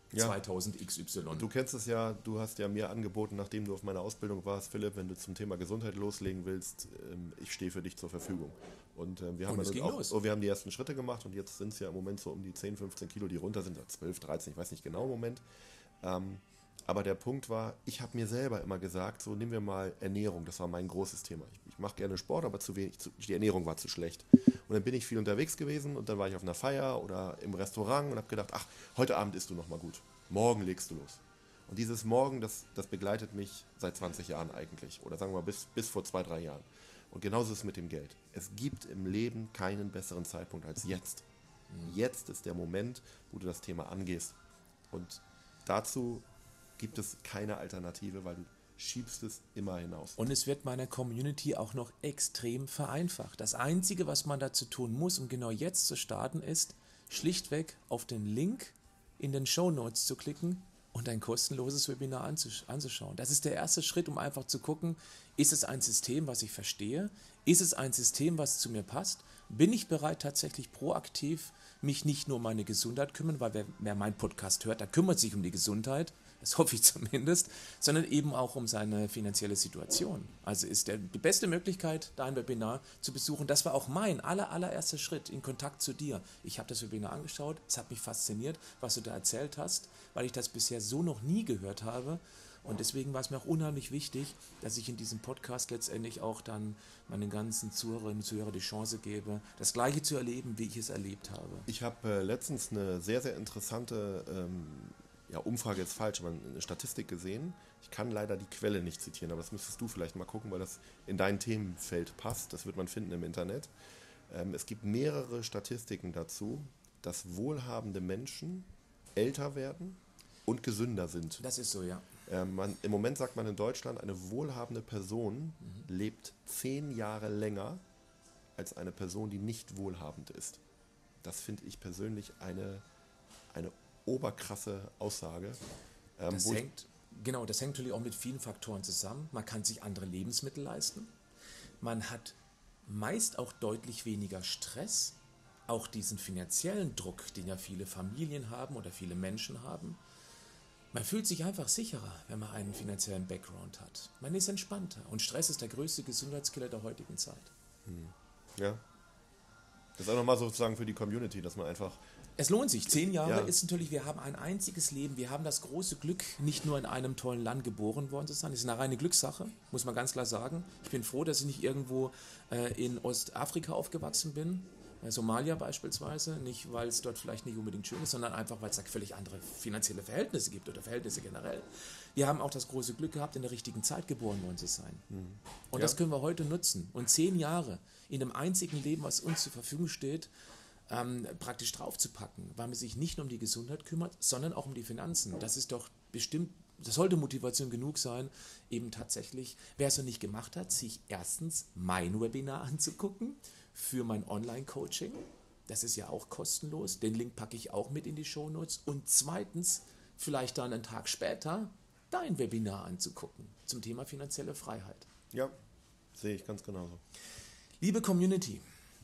ja. zweitausend X Y. Du kennst es ja, du hast ja mir angeboten, nachdem du auf meiner Ausbildung warst, Philipp, wenn du zum Thema Gesundheit loslegen willst, ähm, ich stehe für dich zur Verfügung. Und äh, wir haben und auch, los. Oh, wir haben die ersten Schritte gemacht und jetzt sind es ja im Moment so um die zehn, fünfzehn Kilo, die runter sind, zwölf, dreizehn, ich weiß nicht genau im Moment. Ähm, aber der Punkt war, ich habe mir selber immer gesagt, so nehmen wir mal Ernährung, das war mein großes Thema. Ich, ich mache gerne Sport, aber zu wenig, zu, die Ernährung war zu schlecht. Und dann bin ich viel unterwegs gewesen und dann war ich auf einer Feier oder im Restaurant und habe gedacht, ach, heute Abend isst du nochmal gut, morgen legst du los. Und dieses Morgen, das, das begleitet mich seit zwanzig Jahren eigentlich oder sagen wir mal bis, bis vor zwei, drei Jahren. Und genauso ist es mit dem Geld. Es gibt im Leben keinen besseren Zeitpunkt als jetzt. Jetzt ist der Moment, wo du das Thema angehst. Und dazu gibt es keine Alternative, weil du schiebst es immer hinaus. Und es wird meiner Community auch noch extrem vereinfacht. Das Einzige, was man dazu tun muss, um genau jetzt zu starten, ist, schlichtweg auf den Link in den Shownotes zu klicken und ein kostenloses Webinar anzuschauen. Das ist der erste Schritt, um einfach zu gucken, ist es ein System, was ich verstehe? Ist es ein System, was zu mir passt? Bin ich bereit, tatsächlich proaktiv mich nicht nur um meine Gesundheit kümmern, weil wer, wer meinen Podcast hört, der kümmert sich um die Gesundheit, das hoffe ich zumindest, sondern eben auch um seine finanzielle Situation. Also ist der, die beste Möglichkeit, dein Webinar zu besuchen. Das war auch mein aller, allererster Schritt in Kontakt zu dir. Ich habe das Webinar angeschaut, es hat mich fasziniert, was du da erzählt hast, weil ich das bisher so noch nie gehört habe. Und deswegen war es mir auch unheimlich wichtig, dass ich in diesem Podcast letztendlich auch dann meinen ganzen Zuhörerinnen und Zuhörern die Chance gebe, das Gleiche zu erleben, wie ich es erlebt habe. Ich habe äh, letztens eine sehr, sehr interessante ähm, ja, Umfrage ist falsch, aber eine Statistik gesehen. Ich kann leider die Quelle nicht zitieren, aber das müsstest du vielleicht mal gucken, weil das in dein Themenfeld passt. Das wird man finden im Internet. Ähm, es gibt mehrere Statistiken dazu, dass wohlhabende Menschen älter werden und gesünder sind. Das ist so, ja. Ähm, man, im Moment sagt man in Deutschland, eine wohlhabende Person mhm. lebt zehn Jahre länger als eine Person, die nicht wohlhabend ist. Das finde ich persönlich eine, eine oberkrasse Aussage. Ähm, das hängt, genau, das hängt natürlich auch mit vielen Faktoren zusammen. Man kann sich andere Lebensmittel leisten. Man hat meist auch deutlich weniger Stress. Auch diesen finanziellen Druck, den ja viele Familien haben oder viele Menschen haben. Man fühlt sich einfach sicherer, wenn man einen finanziellen Background hat. Man ist entspannter. Und Stress ist der größte Gesundheitskiller der heutigen Zeit. Hm. Ja. Das ist auch nochmal sozusagen für die Community, dass man einfach... Es lohnt sich. Zehn Jahre ja. ist natürlich, wir haben ein einziges Leben. Wir haben das große Glück, nicht nur in einem tollen Land geboren worden zu sein. Das ist eine reine Glückssache, muss man ganz klar sagen. Ich bin froh, dass ich nicht irgendwo äh, in Ostafrika aufgewachsen bin. Somalia beispielsweise, nicht weil es dort vielleicht nicht unbedingt schön ist, sondern einfach, weil es da völlig andere finanzielle Verhältnisse gibt oder Verhältnisse generell. Wir haben auch das große Glück gehabt, in der richtigen Zeit geboren worden zu sein. Mhm. Und ja. das können wir heute nutzen. Und zehn Jahre in einem einzigen Leben, was uns zur Verfügung steht, ähm, praktisch draufzupacken, weil man sich nicht nur um die Gesundheit kümmert, sondern auch um die Finanzen. Das ist doch bestimmt, das sollte Motivation genug sein, eben tatsächlich, wer es noch nicht gemacht hat, sich erstens mein Webinar anzugucken, für mein Online-Coaching. Das ist ja auch kostenlos. Den Link packe ich auch mit in die Shownotes. Und zweitens, vielleicht dann einen Tag später, dein Webinar anzugucken zum Thema finanzielle Freiheit. Ja, sehe ich ganz genauso. Liebe Community,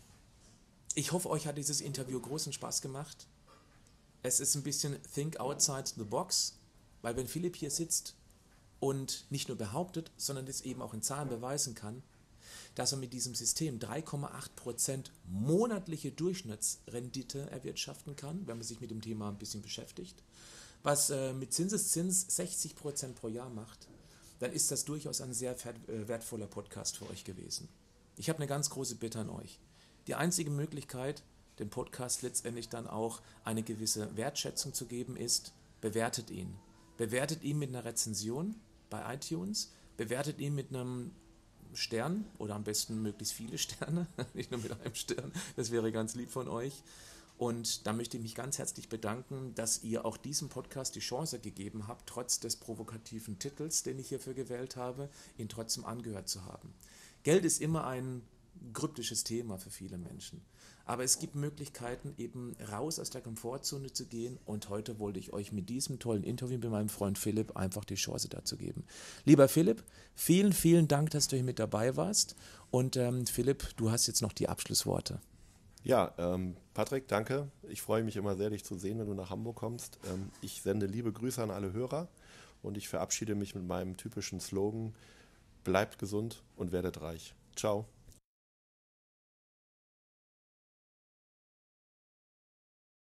ich hoffe, euch hat dieses Interview großen Spaß gemacht. Es ist ein bisschen think outside the box, weil wenn Philipp hier sitzt und nicht nur behauptet, sondern es eben auch in Zahlen beweisen kann, dass er mit diesem System drei Komma acht Prozent monatliche Durchschnittsrendite erwirtschaften kann, wenn man sich mit dem Thema ein bisschen beschäftigt, was äh, mit Zinseszins sechzig Prozent pro Jahr macht, dann ist das durchaus ein sehr wertvoller Podcast für euch gewesen. Ich habe eine ganz große Bitte an euch. Die einzige Möglichkeit, dem Podcast letztendlich dann auch eine gewisse Wertschätzung zu geben, ist, bewertet ihn. Bewertet ihn mit einer Rezension bei iTunes, bewertet ihn mit einem Stern oder am besten möglichst viele Sterne, nicht nur mit einem Stern, das wäre ganz lieb von euch. Und da möchte ich mich ganz herzlich bedanken, dass ihr auch diesem Podcast die Chance gegeben habt, trotz des provokativen Titels, den ich hierfür gewählt habe, ihn trotzdem angehört zu haben. Geld ist immer ein kryptisches Thema für viele Menschen. Aber es gibt Möglichkeiten, eben raus aus der Komfortzone zu gehen. Und heute wollte ich euch mit diesem tollen Interview mit meinem Freund Philipp einfach die Chance dazu geben. Lieber Philipp, vielen, vielen Dank, dass du hier mit dabei warst. Und ähm, Philipp, du hast jetzt noch die Abschlussworte. Ja, ähm, Patrick, danke. Ich freue mich immer sehr, dich zu sehen, wenn du nach Hamburg kommst. Ähm, ich sende liebe Grüße an alle Hörer und ich verabschiede mich mit meinem typischen Slogan: Bleibt gesund und werdet reich. Ciao.